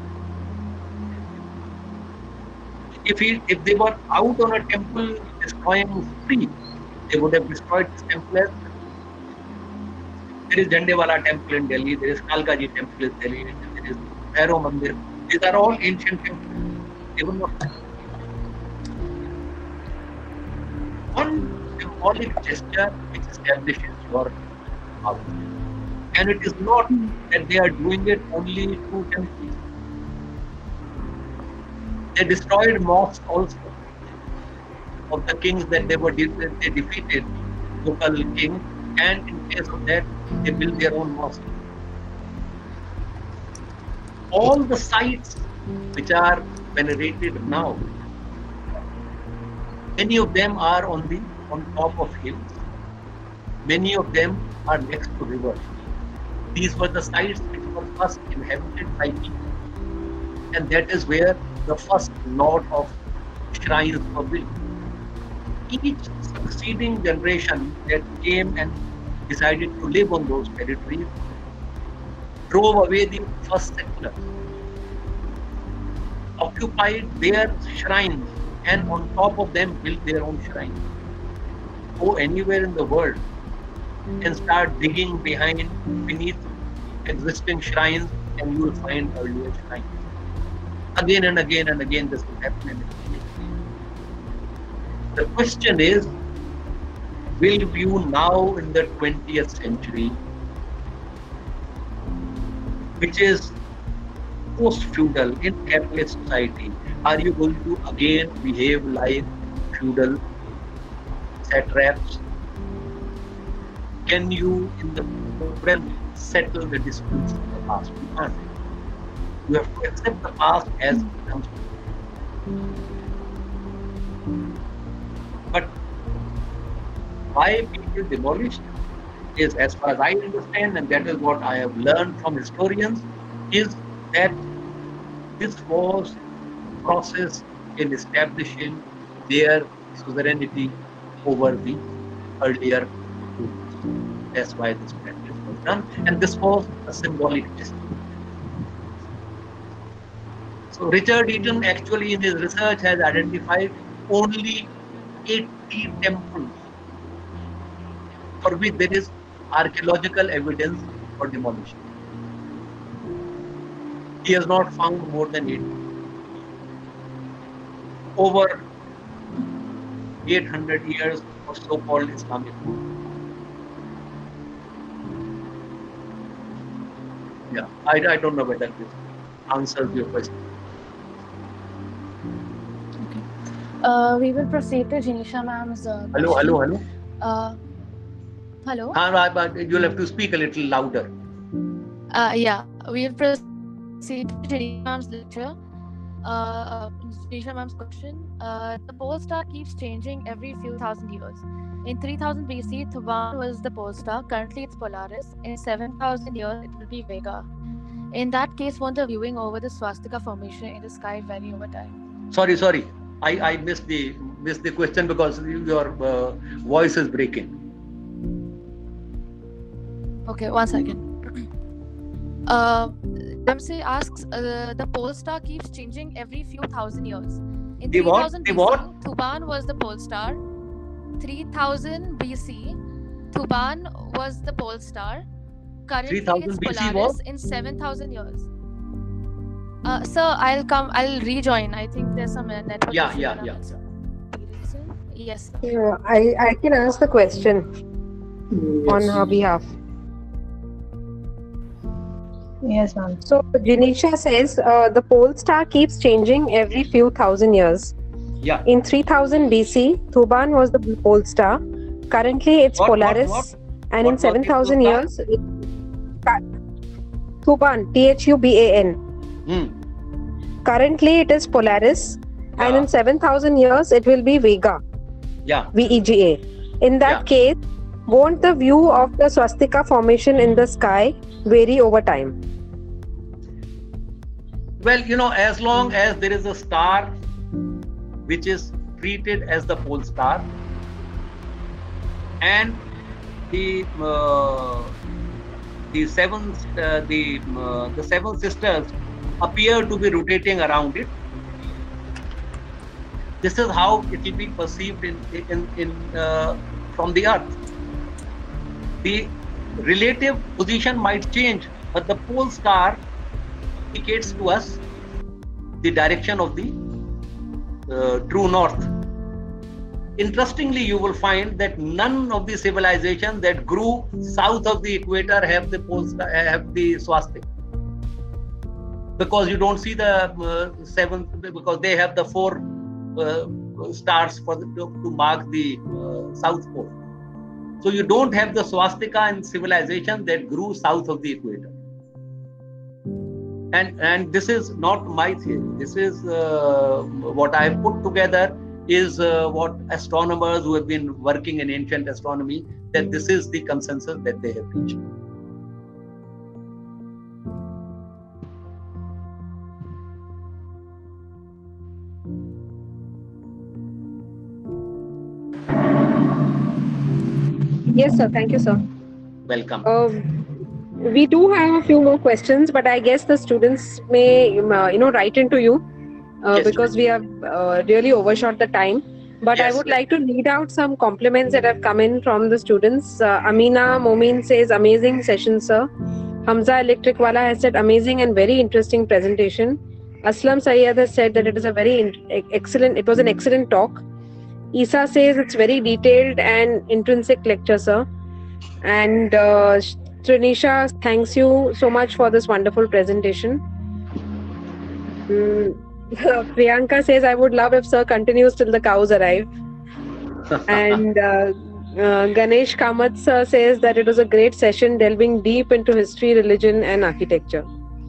If he, if they were out on a temple destroying spree, they would have destroyed this temple as well. There is Jandewala temple in Delhi, there is Kalkaji temple in Delhi, there is Bhairav Mandir. These are all ancient temples. They were not stand. One symbolic gesture which establishes your power. And it is not that they are doing it only through temples. They destroyed mosques also of the kings that they were de- they defeated, local kings, and in place of that, they built their own mosque. All the sites which are venerated now, many of them are on the on top of hills. Many of them are next to rivers. These were the sites which were first inhabited by people, and that is where the first lot of shrines were built. Each succeeding generation that came and decided to live on those territories drove away the first settlers, occupied their shrines, and on top of them built their own shrines. Go anywhere in the world and start digging behind, beneath existing shrines, and you will find earlier shrines. Again and again and again, this will happen. And the question is, will you now in the twentieth century, which is post-feudal in capitalist society, are you going to again behave like feudal satraps? Can you in the present settle the disputes of the past? You can't. You have to accept the past as it comes. But why people demolished is, as far as I understand, and that is what I have learned from historians, is that this was a process in establishing their suzerainty over the earlier rulers. That's why this practice was done, and this was a symbolic gesture. So Richard Eaton actually in his research has identified only eighty temples for which there is archaeological evidence for demolition. He has not found more than eighty. Over eight hundred years of so-called Islamic rule. Yeah, I, I don't know whether this answers your question. Uh, we will proceed to Jinisha ma'am's uh, Hello, hello, hello. Uh, hello. Haan, but you'll have to speak a little louder. Uh, yeah, we will proceed to Jinisha ma'am's lecture. Uh, Jinisha ma'am's question. Uh, the pole star keeps changing every few thousand years. In three thousand B C, Thuban was the pole star. Currently, it's Polaris. In seven thousand years, it will be Vega. In that case, won't the viewing over the swastika formation in the sky vary over time? Sorry, sorry. I, I missed the missed the question because your uh, voice is breaking. Okay, one second. Uh, Dempsey asks, uh, the pole star keeps changing every few thousand years. In The what? three thousand The B C, what? Thuban was the pole star. three thousand B C, Thuban was the pole star. Currently, three thousand it's B C Polaris was? in seven thousand years. Uh, sir, I'll come. I'll rejoin. I think there's some uh, network. Yeah, issue yeah, around yeah. it, sir. Yes. Sir. Yeah, I, I can ask the question on Yes. her behalf. Yes, ma'am. So Janisha says uh, the pole star keeps changing every few thousand years. Yeah. In three thousand B C, Thuban was the pole star. Currently, it's What, what, Polaris, what? and What in was seven the thousand pole years, it, Thuban, T H U B A N. Hmm. Currently, it is Polaris, and Yeah. in seven thousand years, it will be Vega, Yeah. V E G A. In that Yeah. case, won't the view of the swastika formation in the sky vary over time? Well, you know, as long as there is a star which is treated as the pole star, and the uh, the seven uh, the uh, the seven sisters appear to be rotating around it. This is how it will be perceived in in, in uh, from the Earth. The relative position might change, but the pole star indicates to us the direction of the uh, true north. Interestingly, you will find that none of the civilizations that grew south of the equator have the pole star, have the swastika, because you don't see the uh, seventh, because they have the four uh, stars for the, to, to mark the uh, south pole. So you don't have the swastika in civilization that grew south of the equator. And and this is not my theory. This is uh, what I have put together. Is uh, what astronomers who have been working in ancient astronomy, that this is the consensus that they have reached. Yes, sir. Thank you, sir. Welcome. Um, we do have a few more questions, but I guess the students may, uh, you know, write into you. Uh, Yes, because we have uh, really overshot the time. But Yes, I would yes. like to read out some compliments that have come in from the students. Uh, Amina Momin says, amazing session, sir. Hamza Electric Wala has said, amazing and very interesting presentation. Aslam Sayyed has said that it is a very in- excellent, it was an excellent talk. Isa says it's very detailed and intrinsic lecture, sir. And uh, Trinisha thanks you so much for this wonderful presentation. Mm. Priyanka says, I would love if sir continues till the cows arrive. And uh, uh, Ganesh Kamath sir says that it was a great session delving deep into history, religion and architecture.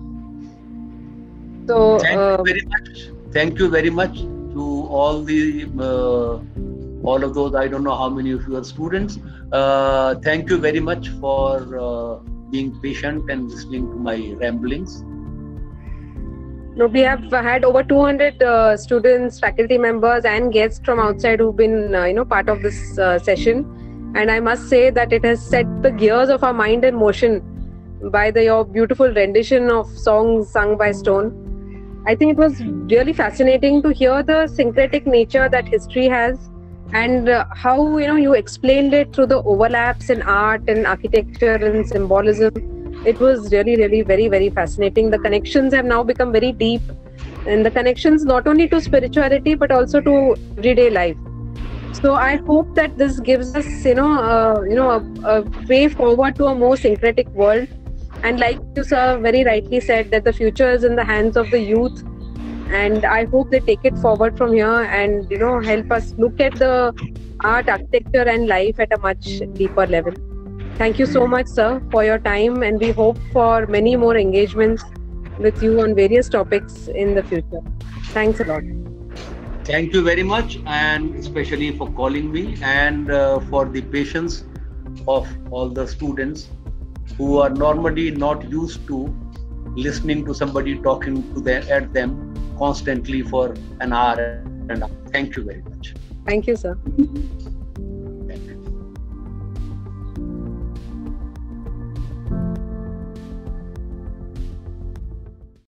So, Thank uh, you very much. Thank you very much to all the uh, all of those. I don't know how many of you are students. Uh, thank you very much for uh, being patient and listening to my ramblings. no, we have had over two hundred uh, students, faculty members and guests from outside who've been, uh, you know, part of this uh, session. And I must say that it has set the gears of our mind in motion by the your beautiful rendition of songs sung by Stone. I think it was really fascinating to hear the syncretic nature that history has, and uh, how, you know, you explained it through the overlaps in art and architecture and symbolism. It was really, really very, very fascinating. The connections have now become very deep, and the connections not only to spirituality but also to everyday life. So I hope that this gives us, you know, uh, you know, a, a way forward to a more syncretic world. And like you, sir, very rightly said, that the future is in the hands of the youth, and I hope they take it forward from here and, you know, help us look at the art, architecture and life at a much deeper level. Thank you so much, sir, for your time, and we hope for many more engagements with you on various topics in the future. Thanks a lot. Thank you very much, and especially for calling me, and uh, for the patience of all the students who are normally not used to listening to somebody talking to them at them constantly for an hour and a half. Thank you very much. Thank you, sir.